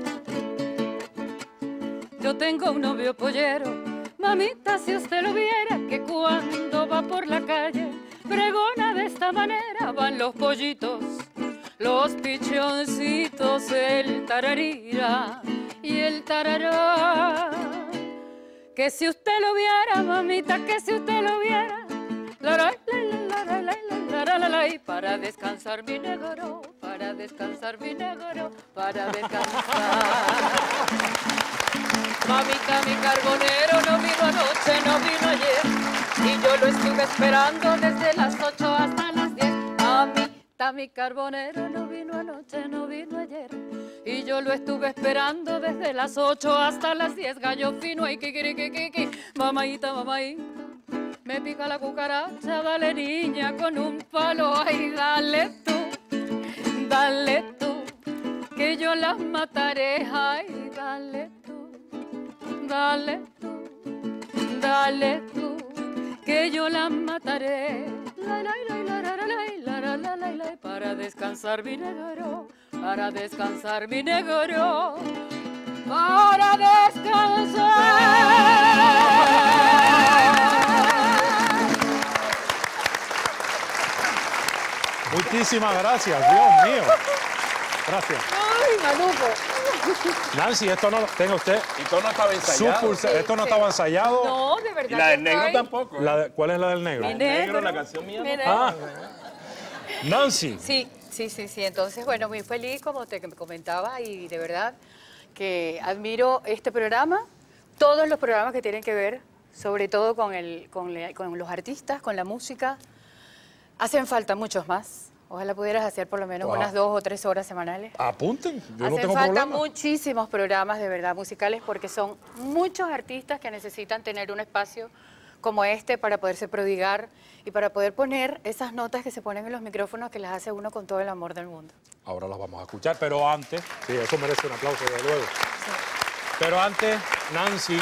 Yo tengo un novio pollero, mamita, si usted lo viera, que cuando va por la calle, pregona de esta manera, van los pollitos, los pichoncitos, el tararira y el tarará. Que si usted lo viera, mamita, que si usted lo viera, la, la, la, la, para descansar mi negro, para descansar mi negro, para descansar. Mamita, mi carbonero no vino anoche, no vino ayer, y yo lo estuve esperando desde las ocho hasta las diez. Mamita, mi carbonero no vino anoche, no vino ayer, y yo lo estuve esperando desde las ocho hasta las diez. Gallo fino, ay, kikirikikiki, mamaita, mamaita, me pica la cucaracha, dale niña con un palo, ay, dale tú, dale tú, que yo las mataré, ay, dale tú, dale tú, dale tú, que yo las mataré, la, la, la, la, la, la, la, la, la, la, la, para descansar mi negro, para descansar mi negro, para descansar. Muchísimas gracias, Dios mío. Gracias. Ay, maluco. Nancy, esto no lo tenga usted. Y todo no estaba ensayado. Pulsa, Sí, esto no sí. estaba ensayado. No, de verdad. Y la del que negro estoy- tampoco. La de- ¿Cuál es la del negro? Mi El negro, la negro. canción mía. Mi ¿no? negro. Ah, Nancy. Sí, sí, sí, sí. Entonces, bueno, muy feliz, como te comentaba, y de verdad que admiro este programa, todos los programas que tienen que ver, sobre todo con, el, con, le- con los artistas, con la música. Hacen falta muchos más. Ojalá pudieras hacer por lo menos Wow. unas dos o tres horas semanales. Apunten, yo no Hacen tengo falta problema. muchísimos programas de verdad musicales porque son muchos artistas que necesitan tener un espacio como este para poderse prodigar y para poder poner esas notas que se ponen en los micrófonos que las hace uno con todo el amor del mundo. Ahora las vamos a escuchar, pero antes, sí, eso merece un aplauso de luego. Pero antes, Nancy,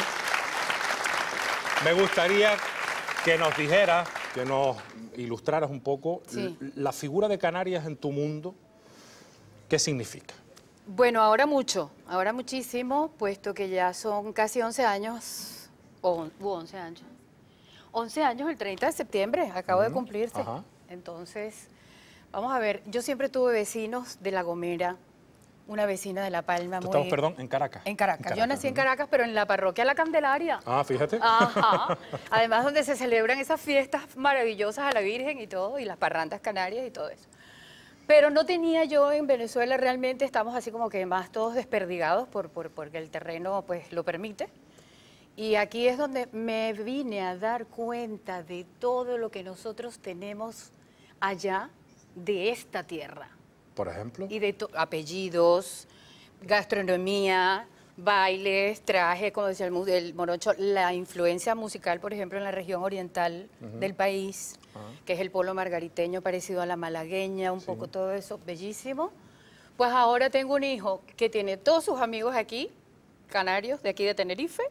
me gustaría que nos dijeras, que nos ilustraras un poco Sí. l- la figura de Canarias en tu mundo, ¿qué significa? Bueno, ahora mucho, ahora muchísimo, puesto que ya son casi once años, o u once años. once años el treinta de septiembre, acabo de cumplirse. Ajá. Entonces, vamos a ver, yo siempre tuve vecinos de La Gomera, una vecina de La Palma. Tú muy- estabas, perdón, en Caracas. En Caracas. Yo nací en Caracas, pero en la parroquia La Candelaria. Ah, fíjate. Ajá. Además, donde se celebran esas fiestas maravillosas a la Virgen y todo, y las parrandas canarias y todo eso. Pero no tenía yo en Venezuela, realmente estamos así como que más todos desperdigados por, por, porque el terreno pues lo permite. Y aquí es donde me vine a dar cuenta de todo lo que nosotros tenemos allá de esta tierra. Por ejemplo. Y de to- apellidos, gastronomía, bailes, traje, como decía el, mu- el morocho, la influencia musical, por ejemplo, en la región oriental del país, que es el polo margariteño parecido a la malagueña, un poco todo eso, bellísimo. Pues ahora tengo un hijo que tiene todos sus amigos aquí, canarios, de aquí de Tenerife,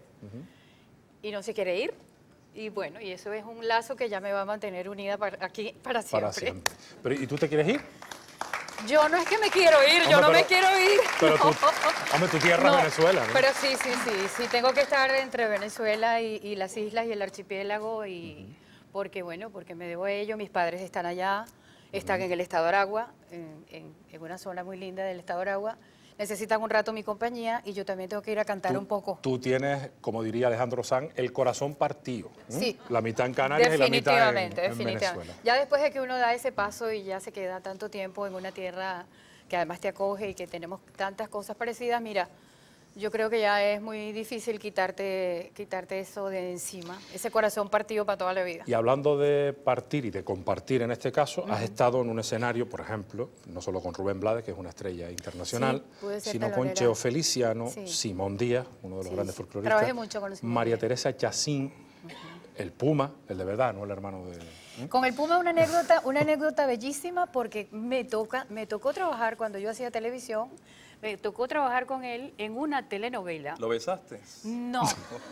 y no se quiere ir. Y bueno, y eso es un lazo que ya me va a mantener unida para, aquí para siempre. Para siempre. Pero, ¿y tú te quieres ir? Yo no es que me quiero ir, yo Hombre, no me pero- quiero ir. Pero tú, no. hombre, tu tierra es No, Venezuela, ¿no? Pero sí, sí, sí, sí, tengo que estar entre Venezuela y, y las islas y el archipiélago, y porque bueno, porque me debo a ello, mis padres están allá, están en el estado de Aragua, en, en- en una zona muy linda del estado de Aragua, necesitan un rato mi compañía y yo también tengo que ir a cantar un poco. Tú tienes, como diría Alejandro Sanz, el corazón partido. ¿m? Sí. La mitad en Canarias y la mitad en, Definitivamente, en definitivamente. Venezuela. Ya después de que uno da ese paso y ya se queda tanto tiempo en una tierra que además te acoge y que tenemos tantas cosas parecidas, mira, yo creo que ya es muy difícil quitarte, quitarte eso de encima, ese corazón partido para toda la vida. Y hablando de partir y de compartir en este caso, has estado en un escenario, por ejemplo, no solo con Rubén Blades, que es una estrella internacional, Sí, pude ser sino con telonera. Cheo Feliciano, Sí. Simón Díaz, uno de los Sí, grandes sí. folcloristas, Trabajé mucho con Simón María Díaz. Teresa Chacín, el Puma, el de verdad, no el hermano de... ¿m? Con el Puma una anécdota, una anécdota bellísima porque me toca, me tocó trabajar cuando yo hacía televisión, me tocó trabajar con él en una telenovela. ¿Lo besaste? No.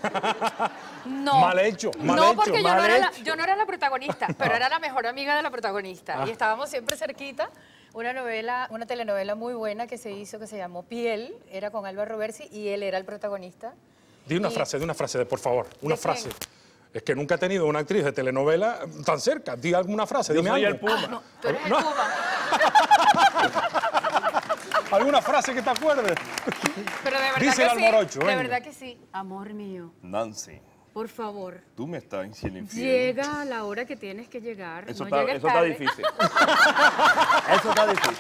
No. Mal hecho, mal no, hecho, porque yo, mal no era la, hecho. yo no era la protagonista, pero era la mejor amiga de la protagonista. Ah. Y estábamos siempre cerquita. Una novela, una telenovela muy buena que se hizo, que se llamó Piel, era con Álvaro Roversi y él era el protagonista. Di una Y- frase, di una frase, de, por favor, una ¿De frase. quién? Es que nunca he tenido una actriz de telenovela tan cerca. Di alguna frase, Yo dime soy algo. el Puma. Ah, no, tú eres el No. Puma. ¿Alguna frase que te acuerdes? Pero de verdad Dísela que al sí. morocho, de venga. verdad que sí. Amor mío, Nancy. Por favor. Tú me estás diciendo infiel. Llega a la hora que tienes que llegar. Eso, no está, llegues eso está tarde. difícil. Eso está difícil.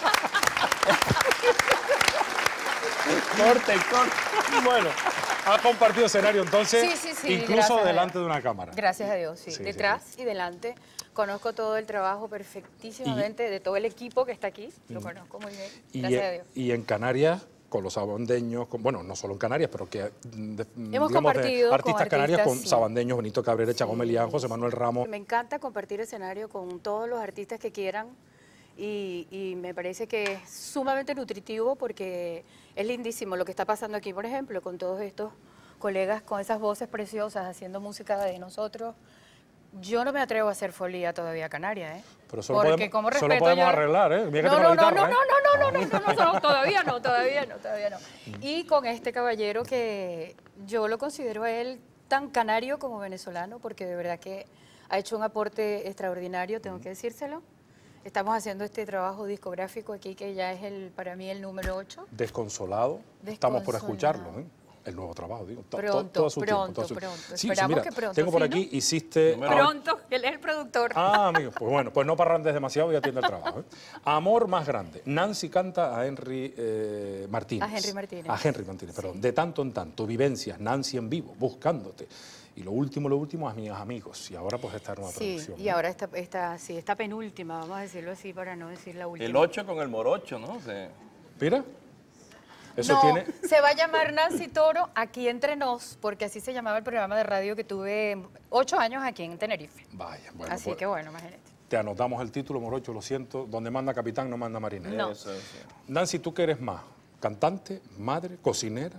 Corte, corte. Bueno, ha compartido escenario entonces, Sí, sí, sí, incluso gracias a delante Dios. de una cámara. Gracias a Dios, sí. Sí, Detrás sí, y delante. Conozco todo el trabajo perfectísimamente de todo el equipo que está aquí. Lo conozco muy bien. Y, Gracias a eh, Dios. y en Canarias, con los sabandeños, con- bueno, no solo en Canarias, pero que mm, de, digamos, de compartido con artistas canarias artistas, con sí. sabandeños, Benito Cabrera, Chago Melián, José Manuel Ramos. Me encanta compartir escenario con todos los artistas que quieran y, y me parece que es sumamente nutritivo porque es lindísimo lo que está pasando aquí, por ejemplo, con todos estos colegas con esas voces preciosas haciendo música de nosotros. Yo no me atrevo a hacer folía todavía canaria, ¿eh? Pero eso lo Porque podemos, como eso lo respeto podemos ya- arreglar, ¿eh? Mira que No, tengo no, la no, guitarra, no, ¿eh? no, no, no, no, no, no, no, todavía no, todavía no, todavía no. Y con este caballero que yo lo considero a él tan canario como venezolano, porque de verdad que ha hecho un aporte extraordinario, tengo que decírselo. Estamos haciendo este trabajo discográfico aquí, que ya es el para mí el número ocho. Desconsolado. Estamos por escucharlo, ¿eh? El nuevo trabajo, digo. to- to- Pronto, todo a su tiempo, pronto, todo a su- pronto. Sí, sí, Esperamos mira, que pronto, tengo por ¿sí, aquí, no? hiciste... Pronto, él es el productor. Ah, amigo, pues bueno, pues no parrandes demasiado y atiende el trabajo. ¿eh? Amor más grande. Nancy canta a Henry eh, Martínez. A Henry Martínez. A Henry Martínez, perdón. De tanto en tanto, vivencias, Nancy en vivo, buscándote. Y lo último, lo último, a mis amigos. Y ahora pues esta nueva Sí, producción. y ¿no? ahora esta, esta, sí, esta penúltima, vamos a decirlo así para no decir la última. El ocho con el morocho, ¿no? O sea, Mira, eso no, tiene... se va a llamar Nancy Toro aquí entre nos, porque así se llamaba el programa de radio que tuve ocho años aquí en Tenerife. Vaya, bueno, así pues, que bueno, imagínate. te anotamos el título, Morocho, lo siento. Donde manda capitán no manda marinero. No. eso, eso. Nancy, ¿tú qué eres más? ¿Cantante, madre, cocinera?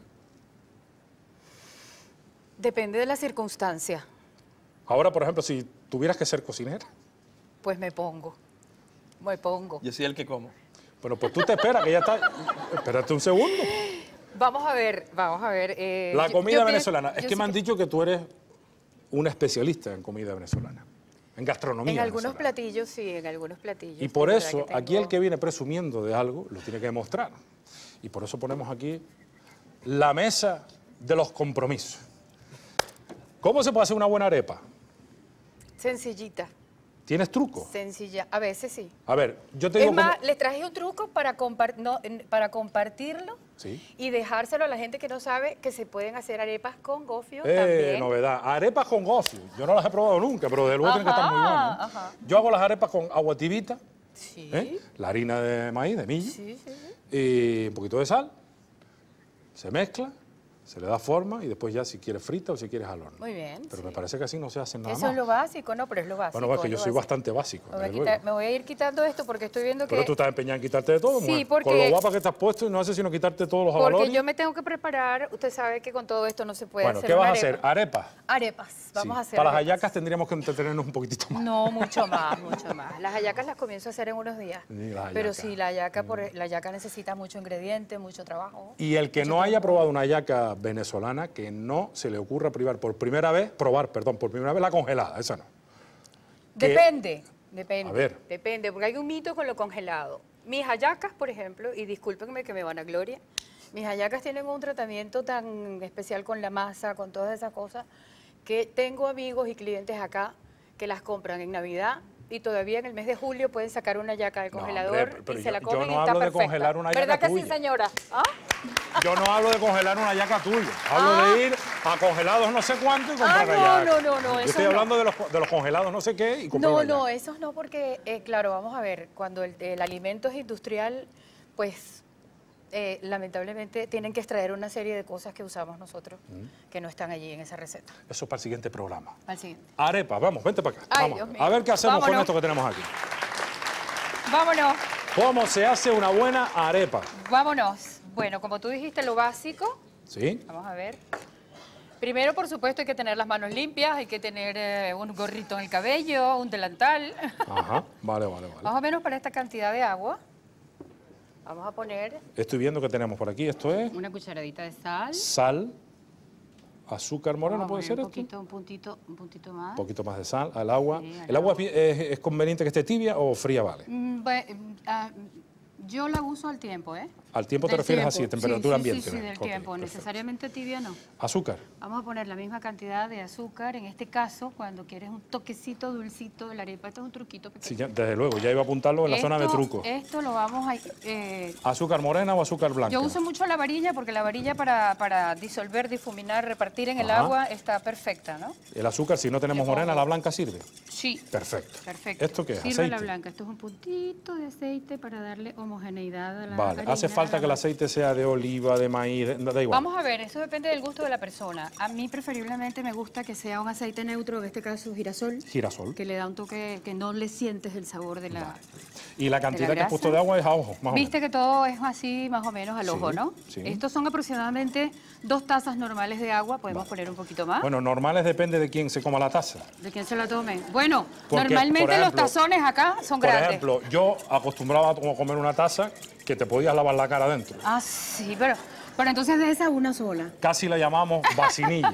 Depende de la circunstancia, Ahora, por ejemplo, si tuvieras que ser cocinera, pues me pongo, me pongo. Yo soy el que como. bueno, pues tú te esperas, que ya está... Espérate un segundo. Vamos a ver, vamos a ver. eh, La yo- comida yo pi- venezolana. Es yo que sí me han dicho que tú eres una especialista en comida venezolana, en gastronomía En algunos venezolana. platillos, sí, en algunos platillos. Y por de verdad eso, que aquí tengo- el que viene presumiendo de algo, lo tiene que demostrar. Y por eso ponemos aquí la mesa de los compromisos. ¿Cómo se puede hacer una buena arepa? Sencillita, ¿Tienes truco? sencilla, a veces sí. A ver, yo te digo Es más, cómo- les traje un truco para, compar- no, en- para compartirlo Sí. y dejárselo a la gente que no sabe que se pueden hacer arepas con gofio Eh, también. novedad. Arepas con gofio. Yo no las he probado nunca, pero de luego tienen que estar muy buenas. ¿no? ajá. Yo hago las arepas con agua tibita, Sí, ¿eh? la harina de maíz, de millo, sí, sí, sí. y un poquito de sal. Se mezcla, se le da forma y después ya si quieres frita o si quieres al horno. Muy bien. Pero sí. me parece que así no se hace nada Eso más. es lo básico, no, pero es lo básico. Bueno, es que es yo lo soy básico. bastante básico. Me voy, a desde quitar- luego. me voy a ir quitando esto porque estoy viendo Pero que... tú estás empeñada en quitarte de todo, Sí, mujer. porque- Con lo guapa que estás puesto y no haces sino quitarte todos los Porque avalones. yo me tengo que preparar, usted sabe que con todo esto no se puede Bueno, hacer ¿qué vas una a hacer? arepa. Arepas. Arepas, vamos Sí. a hacer Para las arepas. hallacas tendríamos que entretenernos un poquitito más. No, mucho más, mucho más. Las hallacas las comienzo a hacer en unos días. Sí, las Pero hallacas. sí, la hallaca, por, la hallaca necesita mucho ingrediente, mucho trabajo. Y el que mucho no haya tiempo. probado una hallaca venezolana, que no se le ocurra privar por primera vez, probar, perdón, por primera vez la congelada, esa no. que- Depende, depende. A ver. Depende, porque hay un mito con lo congelado. Mis hallacas, por ejemplo, y discúlpenme que me van a gloria, mis hallacas tienen un tratamiento tan especial con la masa, con todas esas cosas, que tengo amigos y clientes acá que las compran en Navidad y todavía en el mes de julio pueden sacar una hallaca del No, congelador hombre, pero y se yo- la yo comen no y está hablo de perfecta. congelar una ¿Verdad hallaca que sí, tuya. señora? ¿Ah? Yo no hablo de congelar una hallaca tuya, hablo Ah. de ir a congelados no sé cuánto y comprar Ah, no, hallacas. no, no, no, Yo eso estoy no. hablando de los, de los congelados no sé qué y comprar No, una no, hallaca. esos no, porque, eh, claro, vamos a ver, cuando el, el alimento es industrial, pues eh, lamentablemente tienen que extraer una serie de cosas que usamos nosotros Mm. que no están allí en esa receta. Eso es para el siguiente programa. Al siguiente. Arepa, vamos, vente para acá. Ay, vamos. Dios mío. A ver qué hacemos con Vámonos. esto que tenemos aquí. Vámonos, ¿Cómo se hace una buena arepa? vámonos. Bueno, como tú dijiste, lo básico, ¿Sí? vamos a ver. Primero, por supuesto, hay que tener las manos limpias, hay que tener eh, un gorrito en el cabello, un delantal. Ajá, vale, vale, vale. Más o menos para esta cantidad de agua. Vamos a poner Estoy viendo que tenemos por aquí, esto es una cucharadita de sal. sal, azúcar moreno, Vamos a ¿puede poner ser un esto? poquito, un puntito, un puntito más. Un poquito más de sal, al agua. Sí, al ¿El agua agua. es, es- es conveniente que esté tibia o fría vale? Mm, bue- mm, ah, mm, Yo la uso al tiempo, ¿eh? ¿Al tiempo te Del refieres tiempo. así, temperatura sí, sí, ambiente? Sí, sí, del Ok, tiempo. perfecto. Necesariamente tibia no. ¿Azúcar? Vamos a poner la misma cantidad de azúcar. En este caso, cuando quieres un toquecito dulcito de la arepa, esto es un truquito pequeño. Sí, ya, desde luego, ya iba a apuntarlo en la zona de Esto- truco. Esto lo vamos a... eh, ¿Azúcar morena o azúcar blanca? yo uso mucho la varilla porque la varilla para, para disolver, difuminar, repartir en el Ajá. agua está perfecta, ¿no? El azúcar, si no tenemos Le pongo- morena, ¿la blanca sirve? Sí. Perfecto. Perfecto. ¿Esto qué es? Sirve ¿Aceite? la blanca. Esto es un puntito de aceite para darle homogeneidad a la Vale. harina, ¿Hace falta a que el la aceite sea de oliva, de maíz? de- Da igual. Vamos a ver, eso depende del gusto de la persona. A mí preferiblemente me gusta que sea un aceite neutro, en este caso girasol, Girasol. que le da un toque que no le sientes el sabor de la... Y la cantidad que has grasa. puesto de agua es a ojo, más o menos. Viste que todo es así más o menos al Sí, ojo, ¿no? sí. Estos son aproximadamente dos tazas normales de agua, podemos poner un poquito más. Bueno, normales depende de quién se coma la taza. ¿De quién se la tome? Bueno, Porque, normalmente por ejemplo, los tazones acá son Por grandes. ejemplo, yo acostumbraba a comer una taza que te podías lavar la cara dentro. Ah, sí, pero, pero entonces de esa una sola. Casi la llamamos vacinilla.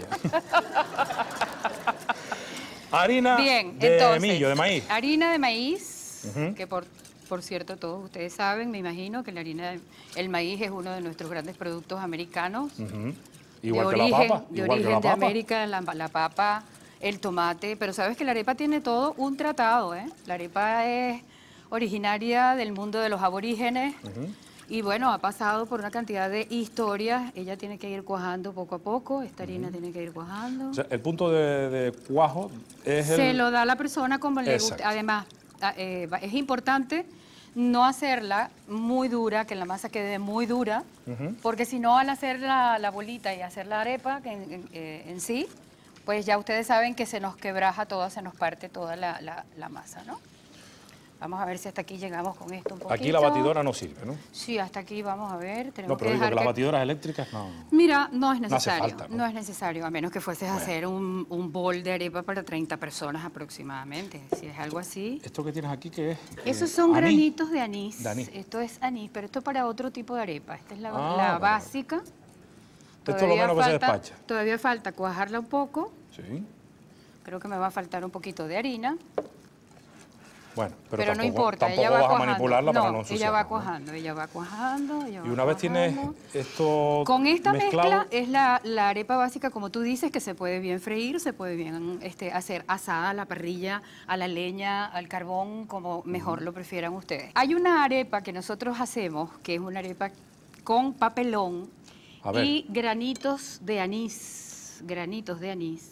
Harina Bien, de entonces, millo, de maíz. harina de maíz, Ujú. que por, por cierto todos ustedes saben, me imagino que la harina, de- el maíz es uno de nuestros grandes productos americanos. Ujú. Igual de que origen, la papa. de igual que origen la de papa. América, la, la papa, el tomate, pero sabes que la arepa tiene todo un tratado, ¿eh? La arepa es originaria del mundo de los aborígenes. Ujú. Y bueno, ha pasado por una cantidad de historias. Ella tiene que ir cuajando poco a poco. Esta harina tiene que ir cuajando. O sea, el punto de, de cuajo es Se el... lo da a la persona como le gusta. Exacto. Además, a- eh, va- es importante no hacerla muy dura, que la masa quede muy dura, Ujú. porque si no, al hacer la, la bolita y hacer la arepa que en, en- eh, en sí, pues ya ustedes saben que se nos quebraja toda, se nos parte toda la, la- la masa, ¿no? Vamos a ver si hasta aquí llegamos con esto un poquito. Aquí la batidora no sirve, ¿no? Sí, hasta aquí vamos a ver. Tenemos No, pero que digo dejar que las que- batidoras eléctricas no... Mira, no es No hace necesario. falta, ¿no? ¿no? es necesario, a menos que fueses a hacer un, un bol de arepa para treinta personas aproximadamente. Si es algo así. ¿Esto que tienes aquí qué es? Esos Eh, son anís. granitos de anís. De anís. Esto es anís, pero esto para otro tipo de arepa. Esta es la, Ah, la vale, vale. básica. Esto es lo menos que se falta, despacha. Todavía falta cuajarla un poco. Sí. Creo que me va a faltar un poquito de harina. Bueno, pero, Pero, tampoco, no importa, tampoco ella va vas a cuajando. manipularla para no ella ensuciarla, va ¿no? cuajando, ella va cuajando. ella Y va una vez tienes cuajando. esto Con esta mezclado, mezcla es la, la arepa básica, como tú dices, que se puede bien freír, se puede bien este, hacer asada a la parrilla, a la leña, al carbón, como mejor lo prefieran ustedes. Hay una arepa que nosotros hacemos, que es una arepa con papelón A ver. y granitos de anís, granitos de anís.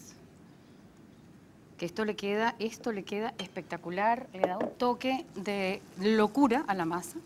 Que esto le queda, esto le queda espectacular, le da un toque de locura a la masa.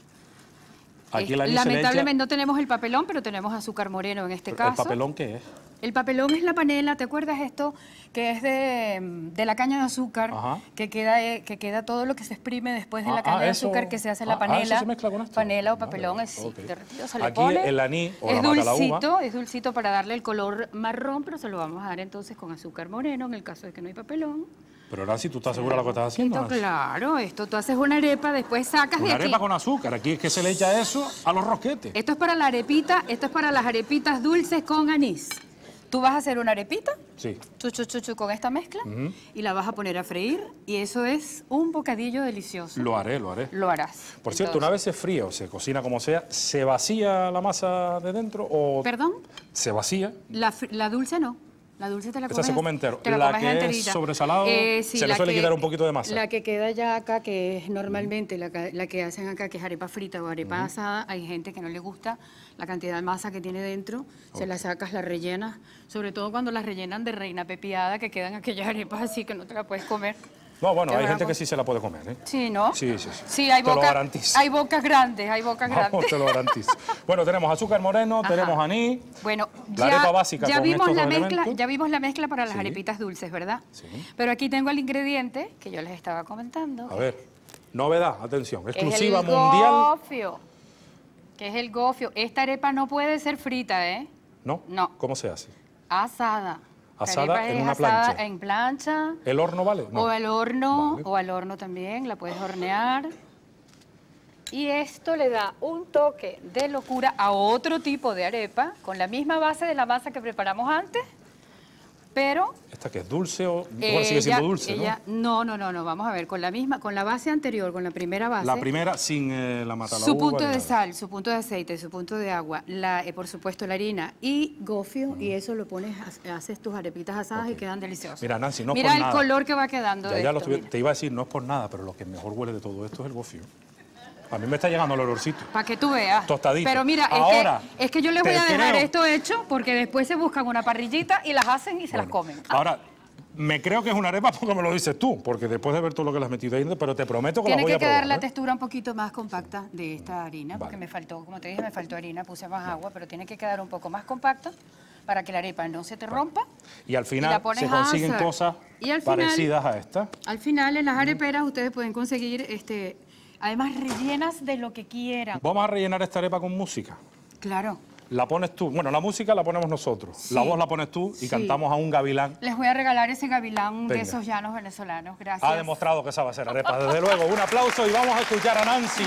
Aquí Eh, el anís se le Lamentablemente echa- no tenemos el papelón, pero tenemos azúcar moreno en este ¿El caso. papelón qué es? El papelón es la panela, ¿te acuerdas esto? Que es de, de la caña de azúcar, Ajá. que queda, eh, que queda todo lo que se exprime después de Ah, la caña ah, de eso- azúcar que se hace ah, la ah, panela. eso se mezcla con esto. Panela o Vale, papelón, vale, es sí, ok. derretido, se le Aquí pone. el anís o es la mata la uva. dulcito, es dulcito para darle el color marrón, pero se lo vamos a dar entonces con azúcar moreno en el caso de que no hay papelón. Pero Nancy, ¿tú estás segura de lo que estás haciendo? Esto, Nancy? claro, esto tú haces una arepa, después sacas Una de aquí. arepa con azúcar. Aquí es que se le echa eso a los rosquetes. Esto es para la arepita, esto es para las arepitas dulces con anís. Tú vas a hacer una arepita, Sí. chu, chu, chu, chu, con esta mezcla, Ujú. y la vas a poner a freír, y eso es un bocadillo delicioso. Lo haré, lo haré. Lo harás. Por cierto, una vez se fríe o se cocina como sea, ¿se vacía la masa de dentro o ¿Perdón? se vacía? La, fri- la dulce no. La dulce te la Esa comes. se come entero. te la La comes que es enterita. sobresalado, se le la suele que- quitar un poquito de masa. La que queda ya acá, que es normalmente la, que- la que hacen acá, que es arepa frita o arepa asada, hay gente que no le gusta la cantidad de masa que tiene dentro, se la sacas, la rellenas, sobre todo cuando las rellenan de reina pepiada, que quedan aquellas arepas así que no te la puedes comer. No, bueno, Te hay van a gente pon- que sí se la puede comer, ¿eh? Sí, ¿no? Sí, sí, sí. Sí, hay, Te lo boca- garantizo. hay bocas grandes, hay bocas Vamos, grandes. te lo garantizo. Bueno, tenemos azúcar moreno, Ajá. tenemos anís. Bueno, La ya, arepa básica ya con vimos estos la dos mezcla, elementos. ya vimos la mezcla para las Sí. arepitas dulces, ¿verdad? Sí. Pero aquí tengo el ingrediente que yo les estaba comentando. A ver, novedad, atención, que exclusiva es el mundial. gofio. Que es el gofio. Esta arepa no puede ser frita, ¿eh? ¿No? No. ¿Cómo se hace? Asada. Esta Asada arepa en es una asada plancha. en plancha. ¿El horno vale? No. O al horno, Vale. o al horno también, la puedes hornear. Y esto le da un toque de locura a otro tipo de arepa, con la misma base de la masa que preparamos antes, pero... ¿Esta que es dulce o Eh, bueno, sigue siendo ella- dulce, ella- no? No, no, no, vamos a ver, con la misma, con la base anterior, con la primera base. La primera sin eh, la mata la Su uva punto ni de nada. sal, su punto de aceite, su punto de agua, la, eh, por supuesto la harina y gofio, y eso lo pones, ha- haces tus arepitas asadas y quedan deliciosas. Mira, Nancy, no es Mira por el nada. color que va quedando Ya, de ya lo esto, tuvi- mira. te iba a decir, no es por nada, pero lo que mejor huele de todo esto es el gofio. A mí me está llegando el olorcito. Para que tú veas. Tostadito. Pero mira, Ahora, es, que, es que yo les voy te a dejar creo. esto hecho porque después se buscan una parrillita y las hacen y se las comen. Ahora, me creo que es una arepa porque me lo dices tú, porque después de ver todo lo que le has metido ahí, pero te prometo que Tiene la voy que a probar. quedar la ¿eh? textura un poquito más compacta de esta harina, porque me faltó, como te dije, me faltó harina, puse más agua, pero tiene que quedar un poco más compacta para que la arepa no se te rompa. Y al y final la pones se a consiguen asar. cosas Y al final- parecidas a esta. Al final, en las areperas, ustedes pueden conseguir, este, además, rellenas de lo que quieran. Vamos a rellenar esta arepa con música. Claro. La pones tú. Bueno, la música la ponemos nosotros. Sí. La voz la pones tú y Sí. cantamos a un gavilán. Les voy a regalar ese gavilán Venga. de esos llanos venezolanos. Gracias. Ha demostrado que sabe hacer arepa. Desde luego, un aplauso y vamos a escuchar a Nancy.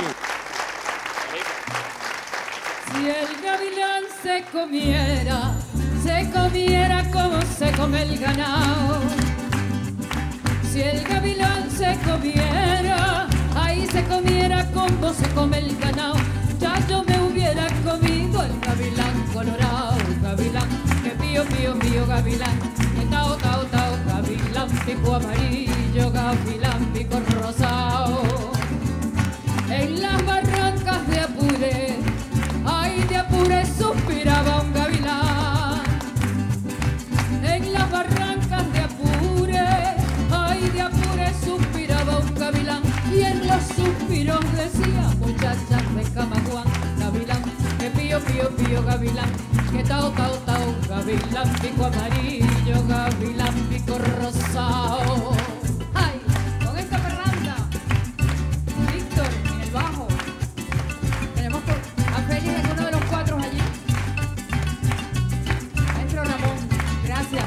Si el gavilán se comiera, se comiera como se come el ganado. Si el gavilán se comiera, ahí se comiera como se come el ganado. Ya yo me hubiera comido el gavilán colorado, gavilán, que pío, pío, pío, gavilán, que tao, tao, tao, gavilán, pico amarillo, gavilán, pico rosado. En las barrancas de Apure, ay de Apure suspiraba un gavilán. En las barrancas de Apure, ay de Apure suspiraba un gavilán. Y en los suspiros decía, muchachas de Camaguán, gavilán, que pío, pío, pío, gavilán, que tao, tao, tao, gavilán, pico amarillo, gavilán, pico rosado. Ay, con esta parranda, Víctor, en el bajo. Tenemos por- a Félix en uno de los cuatro allí. Maestro Ramón, gracias.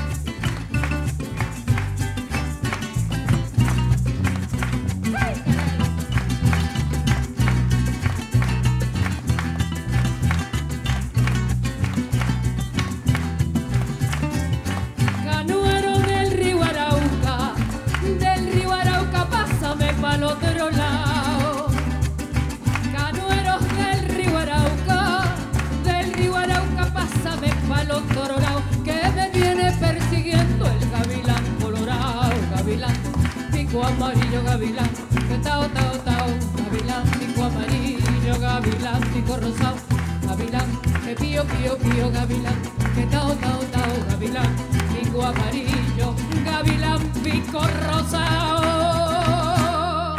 Canuero del río Arauca, del río Arauca, pásame pa'l otro lado. Canueros del río Arauca, del río Arauca, pásame pa'l otro lado, que me viene persiguiendo el gavilán colorado, gavilán, pico amarillo, gavilán, que tao, tao, tao, gavilán, pico amarillo, gavilán, pico rosado, gavilán, que pío, pío, pío, gavilán, que tao, tao, tao, gavilán, pico amarillo, gavilán, pico rosado.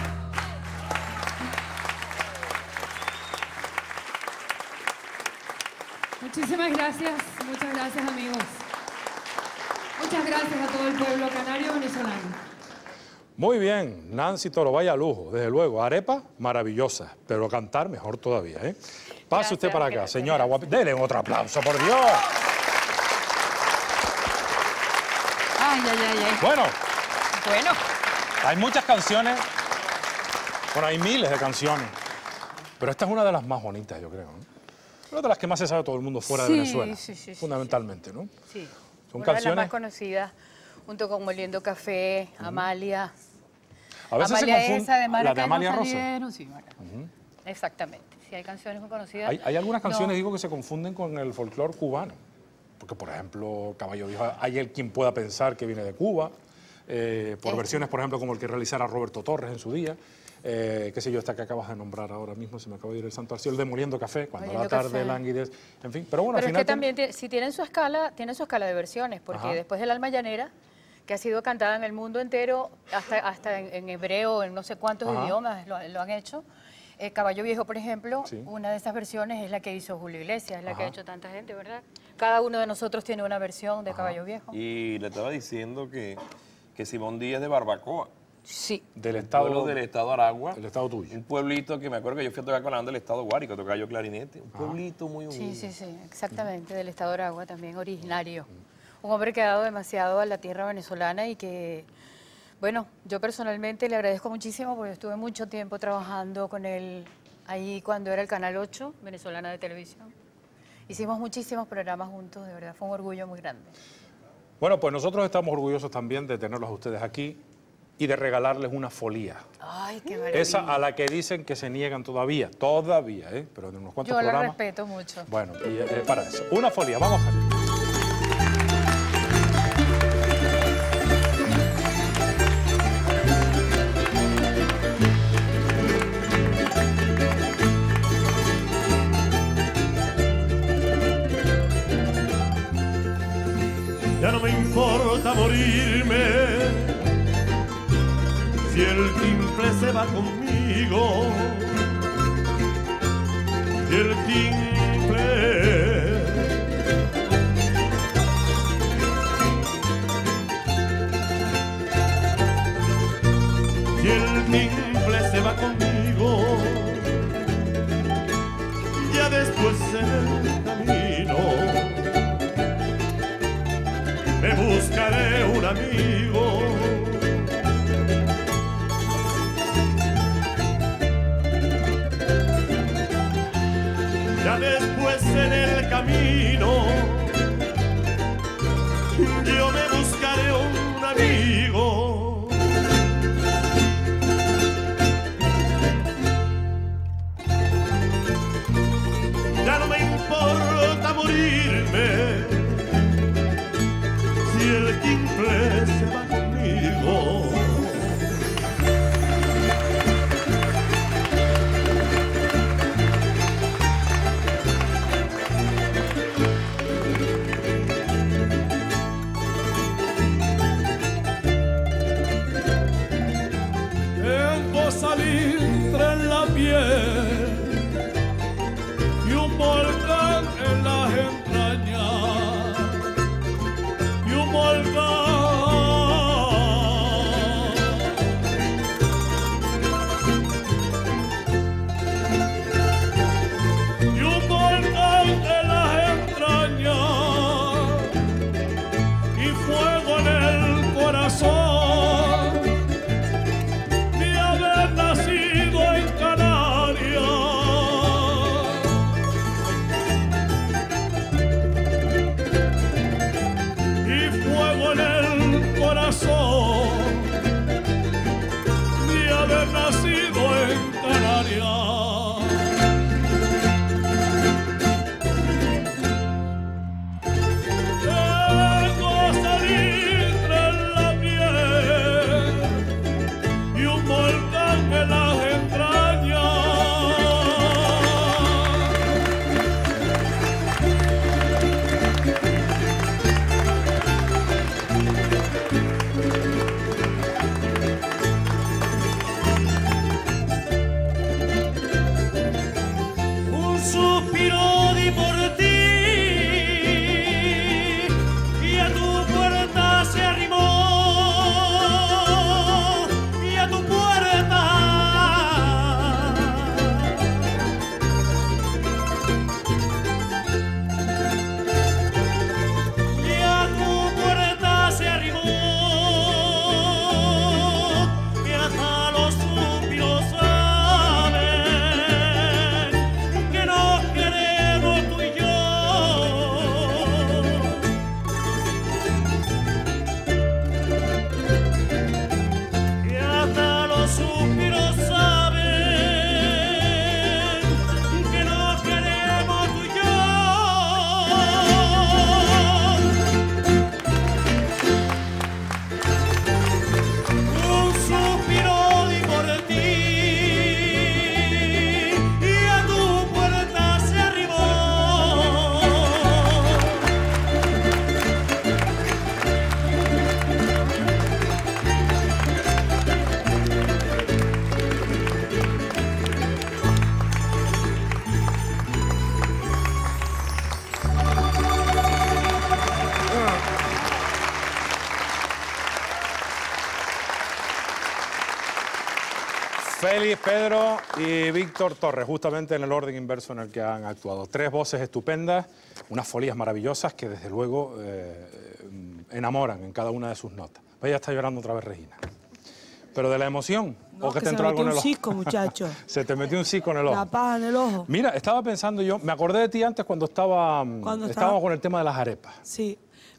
Muchísimas gracias, muchas gracias amigos. Muchas gracias a todo el pueblo canario venezolano. Muy bien, Nancy Toro, vaya lujo, desde luego. Arepa, maravillosa, pero cantar mejor todavía, ¿eh? Pase Gracias, usted para acá, gracias, señora. guapi- Denle otro aplauso, por Dios. Ay, ay, ay, ay. Bueno, Bueno, hay muchas canciones. Bueno, hay miles de canciones. Pero esta es una de las más bonitas, yo creo, ¿no? Una de las que más se sabe todo el mundo fuera Sí, de Venezuela, sí, sí, sí, fundamentalmente, ¿no? sí. Son Una de las canciones. más conocidas, junto con Moliendo Café, Amalia. A veces Amalia se confunde esa de la de Maracay no Amalia Rosa. salieron, sí, Mara. Exactamente. Sí, hay canciones muy conocidas. Hay, hay algunas No. canciones, digo, que se confunden con el folclore cubano. Porque, por ejemplo, Caballo Viejo, hay el quien pueda pensar que viene de Cuba, eh, por Eh. versiones, por ejemplo, como el que realizara Roberto Torres en su día. Eh, qué sé yo, esta que acabas de nombrar ahora mismo, se me acaba de ir el santo al cielo, el de Moliendo Café, cuando Moliendo la tarde Café. languidez, en fin. Pero bueno, Pero al es que final... también, tie- si tienen su escala, tienen su escala de versiones, porque Ajá. después del Alma Llanera, que ha sido cantada en el mundo entero, hasta, hasta en, en hebreo, en no sé cuántos Ajá. idiomas lo, lo han hecho. Eh, Caballo Viejo, por ejemplo, Sí. una de esas versiones es la que hizo Julio Iglesias, es la que ha Ajá. hecho tanta gente, ¿verdad? Cada uno de nosotros tiene una versión de Caballo Viejo. Y le estaba diciendo que, que Simón Díaz de Barbacoa, Sí. Del un estado, pueblo del estado Aragua, del estado tuyo. un pueblito que me acuerdo que yo fui a tocar con la banda del estado Guárico, a tocar yo clarinete, un pueblito muy Sí, humilde. sí, sí, exactamente, del estado de Aragua también, originario. Un hombre que ha dado demasiado a la tierra venezolana y que, bueno, yo personalmente le agradezco muchísimo porque estuve mucho tiempo trabajando con él ahí cuando era el Canal ocho, venezolana de televisión. Hicimos muchísimos programas juntos, de verdad, fue un orgullo muy grande. Bueno, pues nosotros estamos orgullosos también de tenerlos a ustedes aquí y de regalarles una folía. Ay, qué maravilla. Esa a la que dicen que se niegan todavía, todavía, ¿eh? Pero en unos cuantos Yo la programas... respeto mucho. Bueno, y eh, para eso. Una folía, vamos a ver. Ya no me importa morirme si el timple se va conmigo, si el timple si el timple se va conmigo, ya después en el camino me buscaré un amigo. Ya después en el camino yo me buscaré un amigo. Ya no me importa morirme si el timple se va conmigo. Tengo salitre en la piel y un volcán en las entrañas, y un volcán y un volcán en las entrañas y fuego en el corazón de haber nacido en Canarias. Y fuego en el corazón de haber nacido en Canarias. Tengo salitre en la piel y un volcán en las entrañas. Un suspiro di por ti y a tu puerta se arrimó, y a tu puerta y a tu puerta se arrimó, y hasta los suspiros saben que nos queremos tú y yo. Y hasta los suspiros saben que nos queremos tú y yo. Un suspiro di por ti y a tu puerta se arribó. Félix, Pedro y Víctor Torres, justamente en el orden inverso en el que han actuado. Tres voces estupendas, unas folías maravillosas que desde luego eh, enamoran en cada una de sus notas. Vaya, está llorando otra vez Regina. ¿Pero de la emoción? No, ¿O que que te se entró me algo en metió el un ojo? cisco, muchacho. Se te metió un cisco en el ojo. La paja en el ojo. Mira, estaba pensando yo, me acordé de ti antes cuando, estaba, Cuando estábamos estaba- con el tema de las arepas. Sí.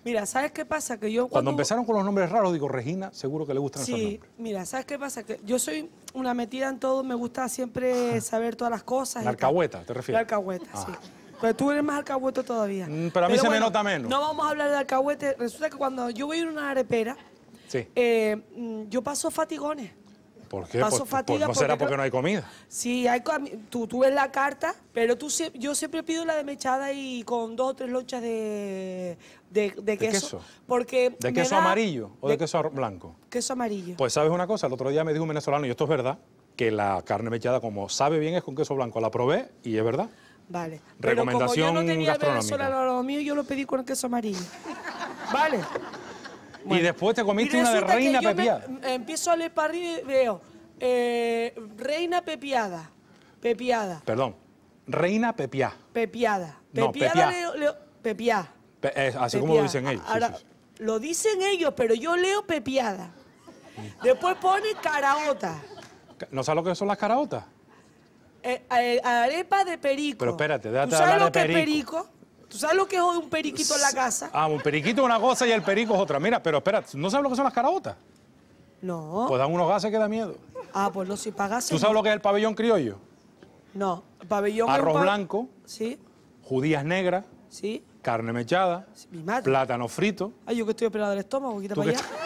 Mira, ¿sabes qué pasa? Que yo Cuando, cuando empezaron con los nombres raros, digo, Regina, seguro que le gustan esos Sí, nombres. mira, ¿sabes qué pasa? Que yo soy una metida en todo, me gusta siempre saber todas las cosas. La y tal. alcahueta, ¿te La refieres? alcahueta, Ah. sí. Pero tú eres más alcahuete todavía. Mm, pero a mí se me nota menos. No vamos a hablar de alcahuete. Resulta que cuando yo voy a ir a una arepera, Sí. eh, mm, yo paso fatigones. ¿Por qué? Paso Pues, fatiga pues no será porque- porque no hay comida. Sí, hay, comi- tú, tú ves la carta, pero tú sie- yo siempre pido la de mechada y con dos o tres lonchas de, de, de queso. queso? Porque ¿De me queso da- amarillo o de, de queso blanco? queso amarillo. Pues sabes una cosa, el otro día me dijo un venezolano, y esto es verdad, que la carne mechada como sabe bien es con queso blanco. La probé y es verdad. Vale. Recomendación Pero como yo no tenía gastronómica. venezolano lo mío, yo lo pedí con el queso amarillo. Vale. Y después te comiste Y una de resulta que reina yo me- pepiada. m- empiezo a leer para arriba y veo eh, reina pepiada. Pepiada. Perdón, reina pepiá. Pepiada. No, Pepiada pepiá. leo, leo- pepiá. Pe- eh, así como Pepiada. lo dicen ellos. sí, Ahora, sí, sí. lo dicen ellos, pero yo leo pepiada. Después pone caraota. ¿No sabes lo que son las caraotas? Eh, eh, arepa de perico. Pero espérate, déjate ¿Tú de sabes hablar lo de que es perico. perico? ¿Tú sabes lo que es un periquito en la casa? Ah, un periquito es una cosa y el perico es otra. Mira, pero espera, ¿no sabes lo que son las caraotas? No. Pues dan unos gases que da miedo. Ah, pues no, si pagas. ¿Tú sabes lo que es el pabellón criollo? No, el pabellón. es un Arroz pa- blanco, Sí, judías negras, sí. carne mechada, Mi madre. plátano frito. Ay, yo que estoy operado del estómago, quita ¿Tú para qué- allá.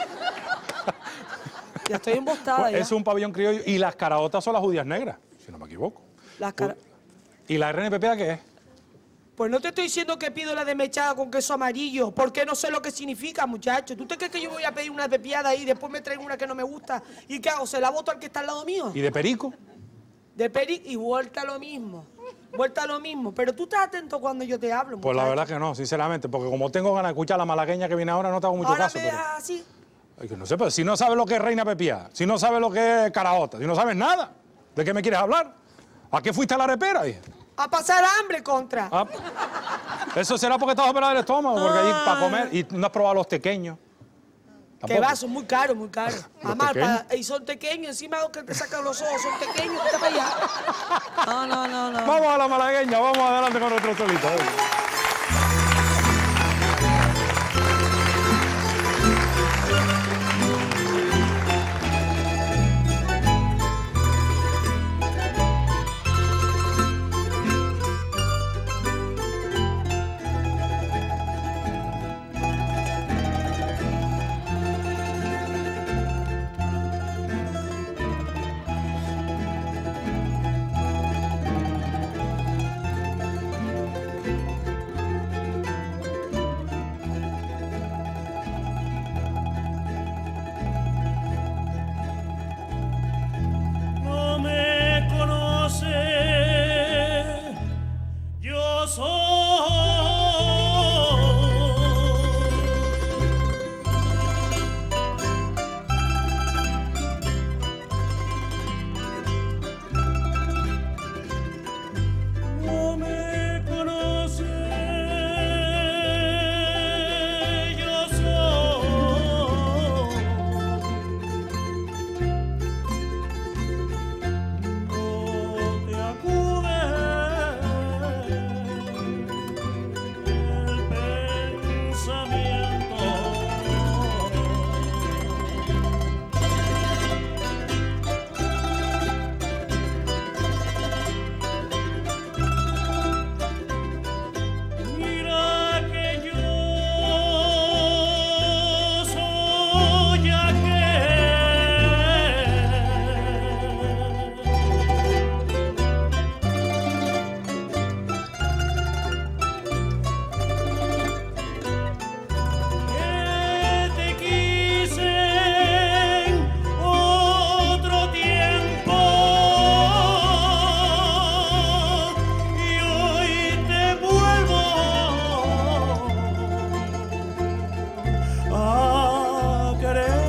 Ya estoy embostada Pues ya. es un pabellón criollo y las caraotas son las judías negras, si no me equivoco. Las cara- ¿Y la reina pepiada qué es? Pues no te estoy diciendo que pido la de mechada con queso amarillo, porque no sé lo que significa, muchacho. ¿Tú te crees que yo voy a pedir una pepiada y después me traigo una que no me gusta? ¿Y qué hago? ¿Se la boto al que está al lado mío? ¿Y de perico? De peri y vuelta a lo mismo. Vuelta a lo mismo. Pero tú estás atento cuando yo te hablo, Pues la muchacho. verdad que no, sinceramente, porque como tengo ganas de escuchar a la malagueña que viene ahora, no te hago mucho Ahora caso. me pero- dejas así. Ay, que no sé, pero si no sabes lo que es reina pepiada, si no sabes lo que es caraota, si no sabes nada, ¿de qué me quieres hablar? ¿A qué fuiste a la arepera? hija? A pasar hambre, contra. Ah, eso será porque estás operado del estómago, porque allí Ah. para comer, y no has probado los tequeños. Que Tampoco. va, son muy caros, muy caros. Además, pequeños? para- y son pequeños, encima los que te sacan los ojos son pequeños, quita para allá. No, no, no, no. Vamos a la malagueña, vamos adelante con nuestro solito. No me conoce, yo soy. No me conoce, yo soy. No te acude el pensamiento. Mira que yo soy que te quise en otro tiempo y hoy te vuelvo a querer.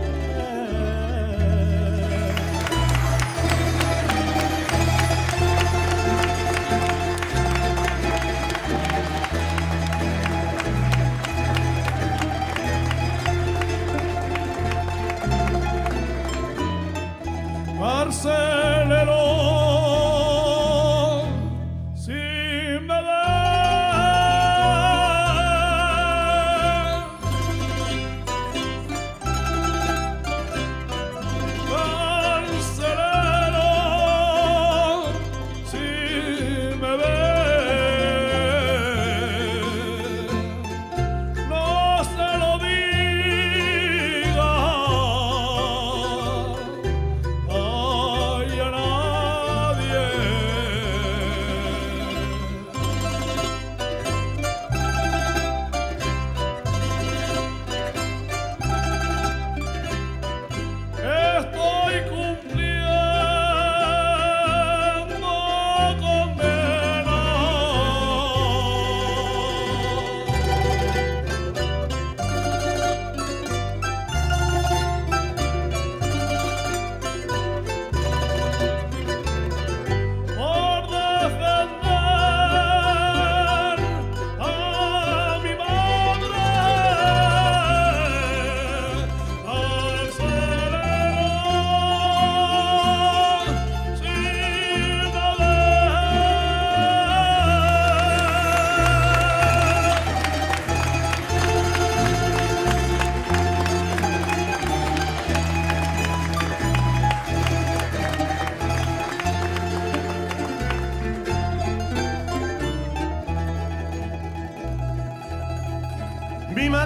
Carcelero, si me ves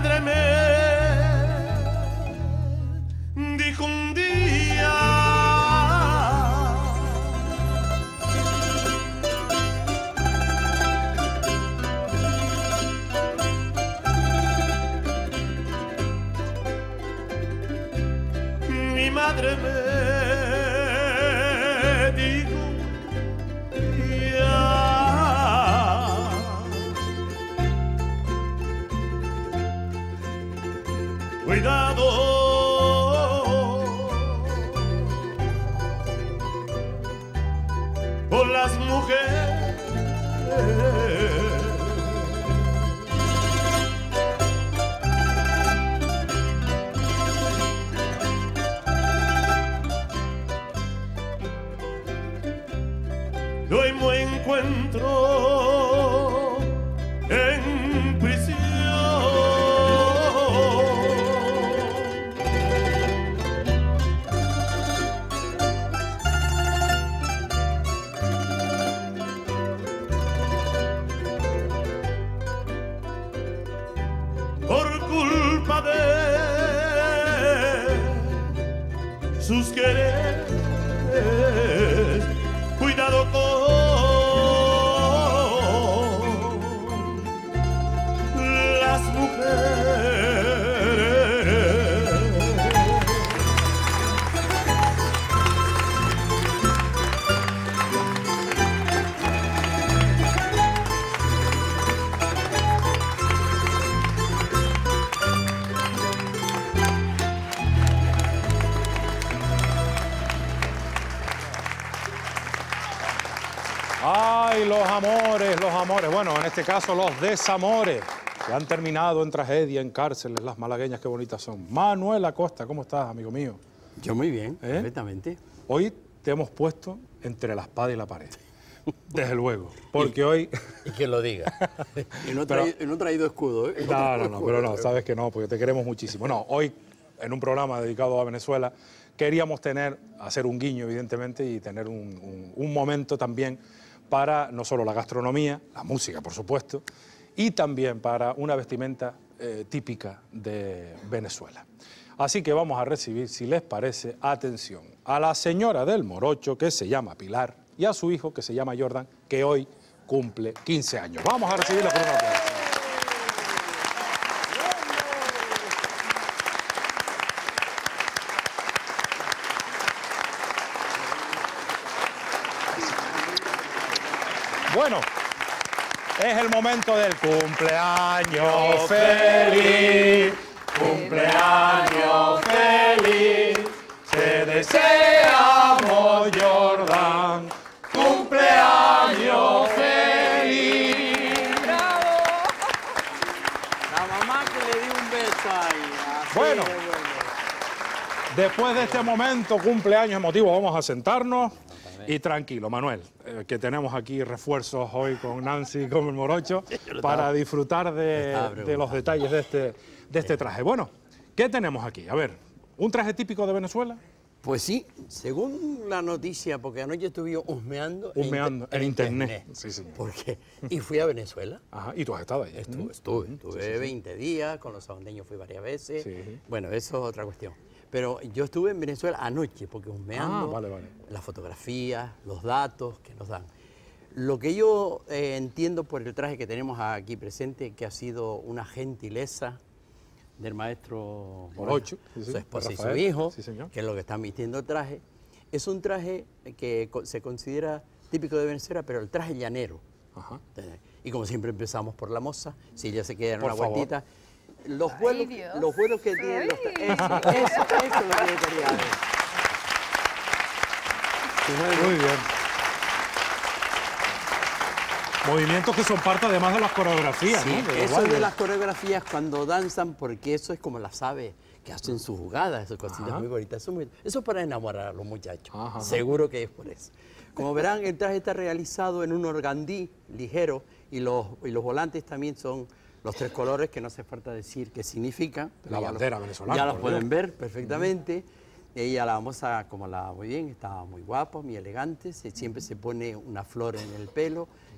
madre me dijo un día: mi madre me dijo ya, cuidado con las mujeres. Hoy me encuentro en prisión. Por culpa de sus quereres. Cuidado con las mujeres. ¡Ay, los amores, los amores! Bueno, en este caso los desamores, que han terminado en tragedia, en cárceles, las malagueñas, qué bonitas son. Manuel Acosta, ¿cómo estás, amigo mío? Yo muy bien, ¿Eh? perfectamente. Hoy te hemos puesto entre la espada y la pared, desde luego, porque hoy... Y que lo diga. Y no he traído, no he traído escudo, ¿eh? No, no, no, pero no, sabes que no, porque te queremos muchísimo. No, hoy, en un programa dedicado a Venezuela, queríamos tener, hacer un guiño, evidentemente, y tener un, un, un momento también para no solo la gastronomía, la música, por supuesto, y también para una vestimenta eh, típica de Venezuela. Así que vamos a recibir, si les parece, atención, a la señora del Morocho, que se llama Pilar, y a su hijo, que se llama Jordan, que hoy cumple quince años. Vamos a recibirla por un aplauso. Bueno, es el momento del cumpleaños feliz, cumpleaños feliz, te deseamos, Jordan, cumpleaños feliz. ¡Bravo! La mamá que le dio un beso ahí. Así Bueno, de bueno. Después de este momento, cumpleaños emotivo, vamos a sentarnos. Y tranquilo, Manuel, eh, que tenemos aquí refuerzos hoy con Nancy y con el Morocho para disfrutar de, de los detalles de este, de este traje. Bueno, ¿qué tenemos aquí? A ver, ¿un traje típico de Venezuela? Pues sí, según la noticia, porque anoche estuve husmeando, Husmeando en, en internet. internet. Sí, sí. Porque, y fui a Venezuela. Ajá, ¿y tú has estado ahí? Estuve, estuve, estuve sí, sí, veinte sí. días, con los sabandeños fui varias veces. Sí. Bueno, eso es otra cuestión. Pero yo estuve en Venezuela anoche, porque husmeando ah, vale, vale. las fotografías, los datos que nos dan. Lo que yo eh, entiendo por el traje que tenemos aquí presente, que ha sido una gentileza del maestro Morocho, bueno, sí, su esposa y su hijo, sí, que es lo que están vistiendo el traje. Es un traje que se considera típico de Venezuela, pero el traje llanero. Ajá. Y como siempre empezamos por la moza, si ella se queda en una favor. vueltita. Los vuelos, Ay, los vuelos que tienen los eso, eso, eso es lo que yo quería ver. Muy bien. Movimientos que son parte además de las coreografías, sí, ¿no? De eso de las coreografías cuando danzan, porque eso es como las aves que hacen sus jugadas, esas cositas muy bonitas. Eso, muy, eso es para enamorar a los muchachos. Ajá. Seguro que es por eso. Como verán, el traje está realizado en un organdí ligero y los, y los volantes también son los tres colores que no hace falta decir qué significa. La bandera lo, venezolana. Ya los pueden ver perfectamente. Uh-huh. Ella, la famosa, como la muy bien, estaba muy guapa, muy elegante. Se, siempre se pone una flor en el pelo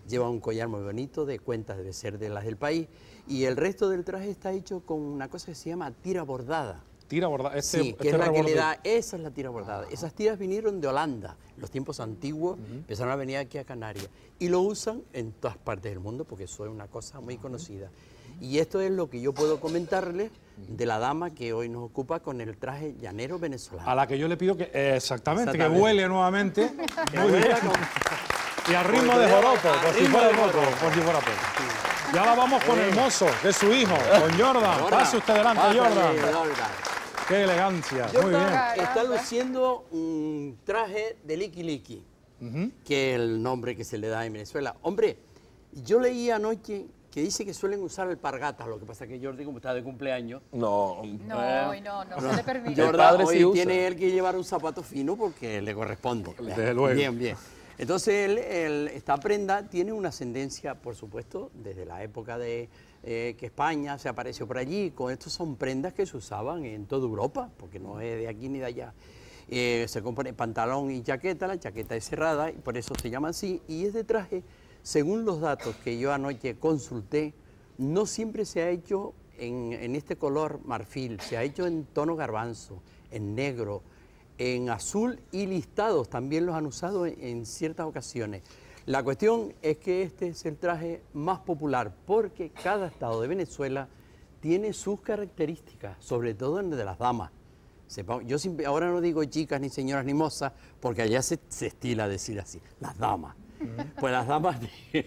lleva un collar muy bonito de cuentas, debe ser de las del país, y el resto del traje está hecho con una cosa que se llama tira bordada. Tira bordada, este, sí, que este es la que le reborde. da, esa es la tira bordada. Esas tiras vinieron de Holanda, en los tiempos antiguos, uh-huh. empezaron a venir aquí a Canarias, y lo usan en todas partes del mundo, porque eso es una cosa muy conocida. Y esto es lo que yo puedo comentarles de la dama que hoy nos ocupa con el traje llanero venezolano. A la que yo le pido que, eh, exactamente, exactamente, que huele nuevamente. que Muy bien. con... Y al ritmo de joropo, por si fuera poco, por si fuera poco. Y ahora vamos con el mozo, que es su hijo, con Jordan. Jordan. Pase usted delante, Pásale, Jordan. Jordan. Qué elegancia, muy Jordan bien. está luciendo un traje de Liki Liki, uh-huh. que es el nombre que se le da en Venezuela. Hombre, yo leí anoche que dice que suelen usar alpargatas, lo que pasa es que Jordi, como está de cumpleaños... No, no, eh, no, no, no se le permite. Jordan hoy sí tiene él que llevar un zapato fino porque le corresponde. Desde luego. Bien, bien. Entonces, él, él, esta prenda tiene una ascendencia, por supuesto, desde la época de eh, que España se apareció por allí. Con estos son prendas que se usaban en toda Europa, porque no es de aquí ni de allá. Eh, se compone pantalón y chaqueta, la chaqueta es cerrada, y por eso se llama así. Y este traje, según los datos que yo anoche consulté, no siempre se ha hecho en, en este color marfil, se ha hecho en tono garbanzo, en negro, en azul, y listados también los han usado en, en ciertas ocasiones. La cuestión es que este es el traje más popular porque cada estado de Venezuela tiene sus características, sobre todo en el de las damas. Sepa, yo siempre, ahora no digo chicas, ni señoras, ni mozas, porque allá se, se estila decir así, las damas. Pues las damas,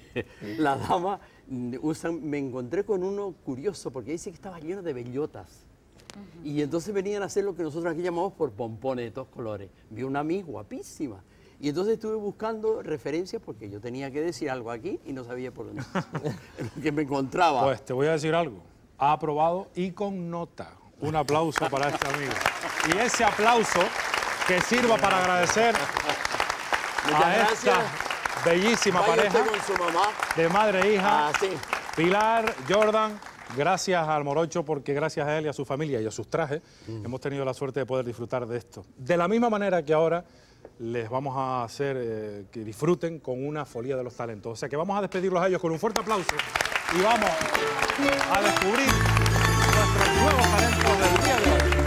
las damas usan, me encontré con uno curioso porque dice que estaba lleno de bellotas. Uh-huh. Y entonces venían a hacer lo que nosotros aquí llamamos por pompones de todos colores. Vi una amiga guapísima. Y entonces estuve buscando referencias porque yo tenía que decir algo aquí y no sabía por dónde. Lo que me encontraba. Pues te voy a decir algo. Ha aprobado y con nota. Un aplauso para este amigo. Y ese aplauso que sirva para agradecer Muchas a gracias. esta bellísima Vaya pareja usted con su mamá. de madre e hija. Ah, sí. Pilar, Jordan, gracias al Morocho, porque gracias a él y a su familia y a sus trajes mm. hemos tenido la suerte de poder disfrutar de esto. De la misma manera que ahora les vamos a hacer eh, que disfruten con una folía de los talentos. O sea que vamos a despedirlos a ellos con un fuerte aplauso y vamos a descubrir nuestros nuevos talentos del día de hoy.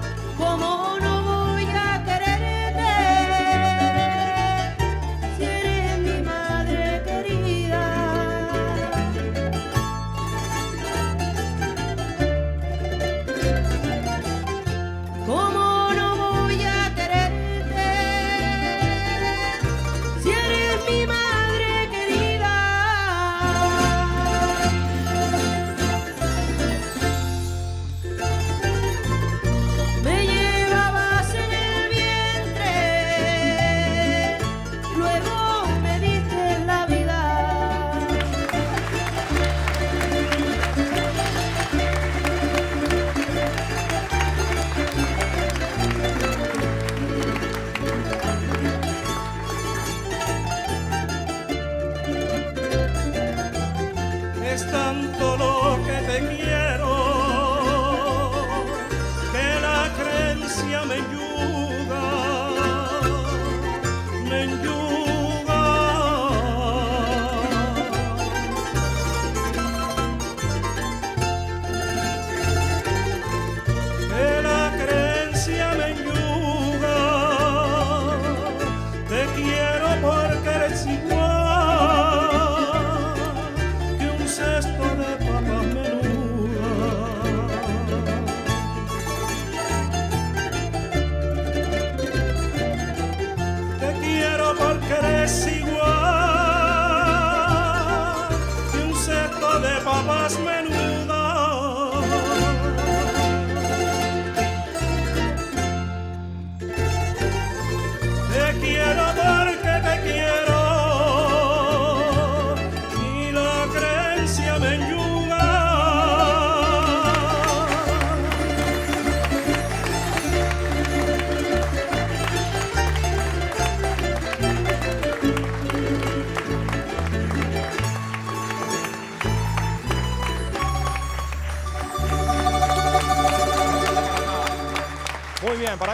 Si eres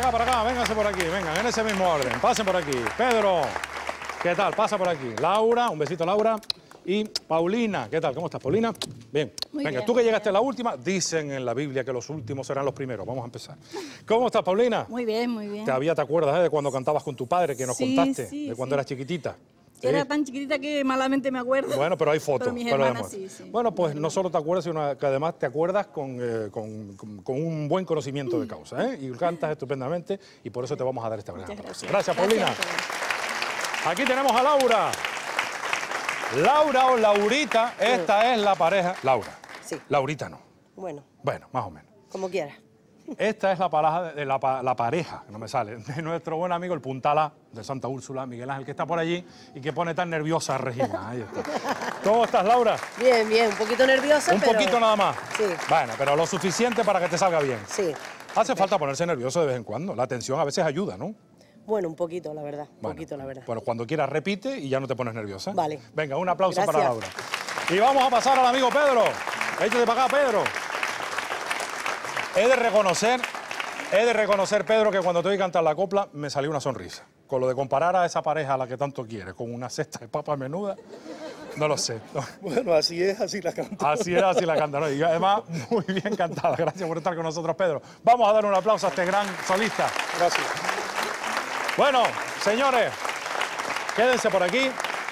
acá, para acá, vénganse por aquí, vengan, en ese mismo orden, pasen por aquí. Pedro, ¿qué tal? Pasa por aquí. Laura, un besito, Laura. Y Paulina, ¿qué tal? ¿Cómo estás, Paulina? Bien. Muy Venga, bien, tú que muy llegaste a la última, dicen en la Biblia que los últimos serán los primeros. Vamos a empezar. ¿Cómo estás, Paulina? Muy bien, muy bien. Todavía te acuerdas, ¿eh? De cuando cantabas con tu padre, que nos Sí, contaste, sí, de cuando sí. eras chiquitita. Era Sí. tan chiquitita que malamente me acuerdo. Bueno, pero hay fotos. Pero mis pero hermanas además- sí, sí. Bueno, pues no solo te acuerdas, sino que además te acuerdas con, eh, con- con- con un buen conocimiento de causa, ¿eh? Y cantas estupendamente y por eso te vamos a dar esta gran Muchas aplauso. gracias. Gracias, Paulina. Gracias. Aquí tenemos a Laura. Laura o Laurita, esta es la pareja. Laura. Sí. Laurita no. Bueno, Bueno, más o menos. como quieras. Esta es la pareja, de la, pa- la pareja, no me sale, de nuestro buen amigo el Puntala de Santa Úrsula, Miguel Ángel, que está por allí y que pone tan nerviosa a Regina. Ahí está. ¿Cómo estás, Laura? Bien, bien, un poquito nerviosa, Un pero... poquito nada más. Sí. Bueno, pero lo suficiente para que te salga bien. Sí. Hace falta ponerse nervioso de vez en cuando. La tensión a veces ayuda, ¿no? Bueno, un poquito, la verdad. Un Bueno, poquito, la verdad. Bueno, cuando quieras repite y ya no te pones nerviosa. Vale. Venga, un aplauso Gracias. para Laura. Y vamos a pasar al amigo Pedro. Échate para acá, Pedro. He de reconocer, he de reconocer, Pedro, que cuando te oí cantar la copla me salió una sonrisa. Con lo de comparar a esa pareja a la que tanto quieres con una cesta de papa menuda, no lo sé. Bueno, así es, así la canta. Así es, así la canta, ¿no? Y además, muy bien cantada. Gracias por estar con nosotros, Pedro. Vamos a dar un aplauso a este gran solista. Gracias. Bueno, señores, quédense por aquí.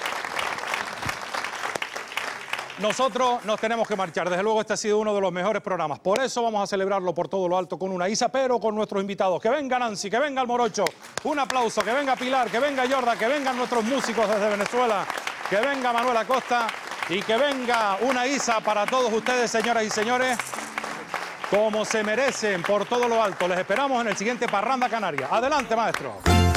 Nosotros nos tenemos que marchar. Desde luego, este ha sido uno de los mejores programas. Por eso vamos a celebrarlo por todo lo alto con una Isa, pero con nuestros invitados. Que venga Nancy, que venga el Morocho. Un aplauso, que venga Pilar, que venga Yorda, que vengan nuestros músicos desde Venezuela, que venga Manuel Acosta y que venga una Isa para todos ustedes, señoras y señores, como se merecen por todo lo alto. Les esperamos en el siguiente Parranda Canaria. Adelante, maestro.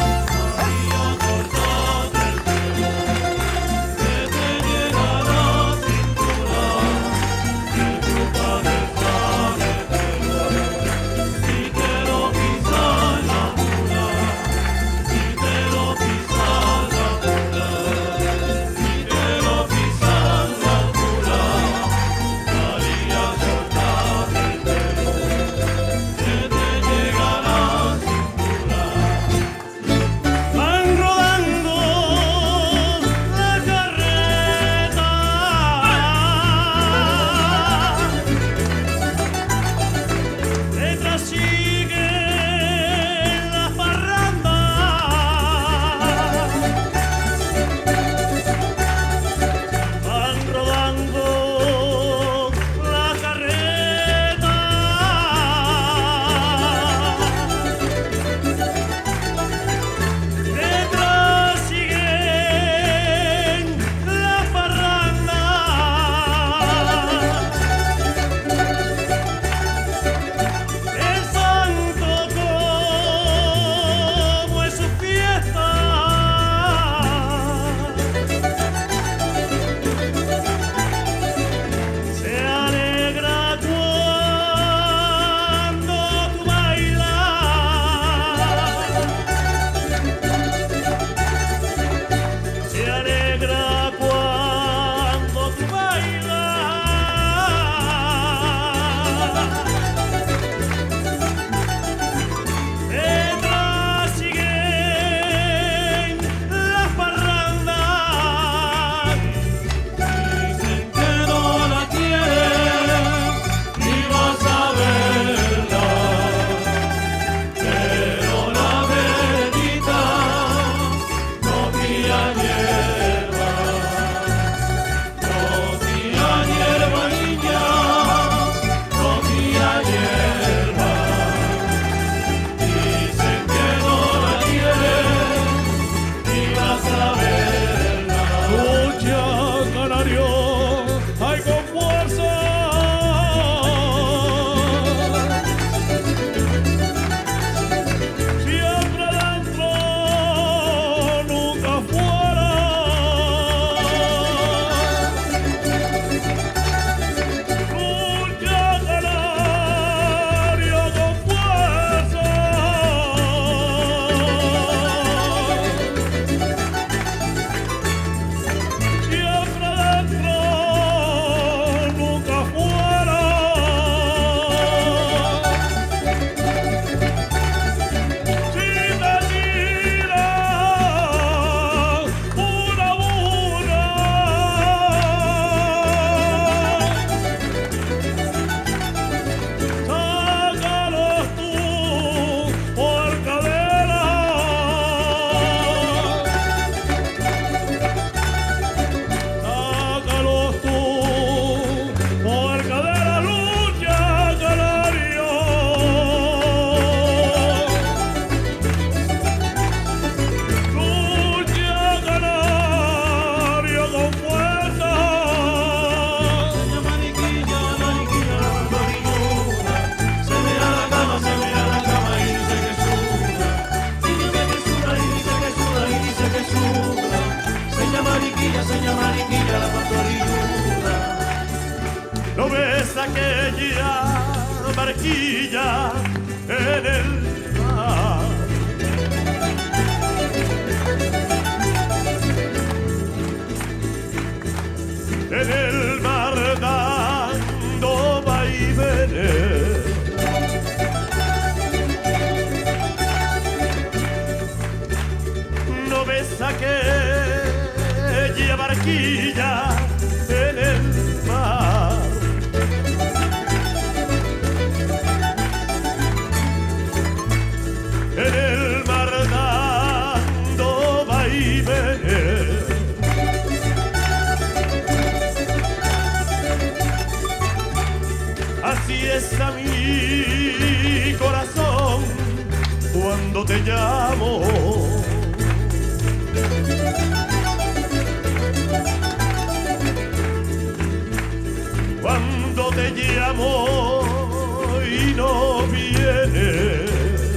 Van rodando la carreta, detrás sigue la parranda, van rodando la carreta. Detrás siguen la parranda, el santo como es su fiesta, se alegra cuando tú bailas. Se alegra cuando tú bailas. Detrás siguen las parrandas. Dicen que no la quieren ni vas a verla, pero la bendita no cría hierba, no cría hierba, niña, no cría hierba. Dicen que no la quieren ni vas a verla. Lucha, canario, hay con fuerza. Siempre adentro, nunca fuera. aquella barquilla en el mar. En el mar dando vaivenes. ¿No ves aquella barquilla en el mar? En el mar dando vaivenes. Así está mi corazón cuando te llamo. Cuando te llamo y no vienes.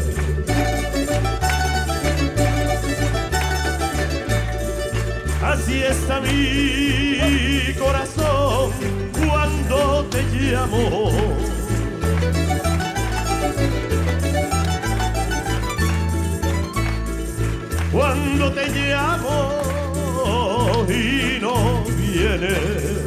Así está mi corazón cuando te llamo. Cuando te llamo y no vienes.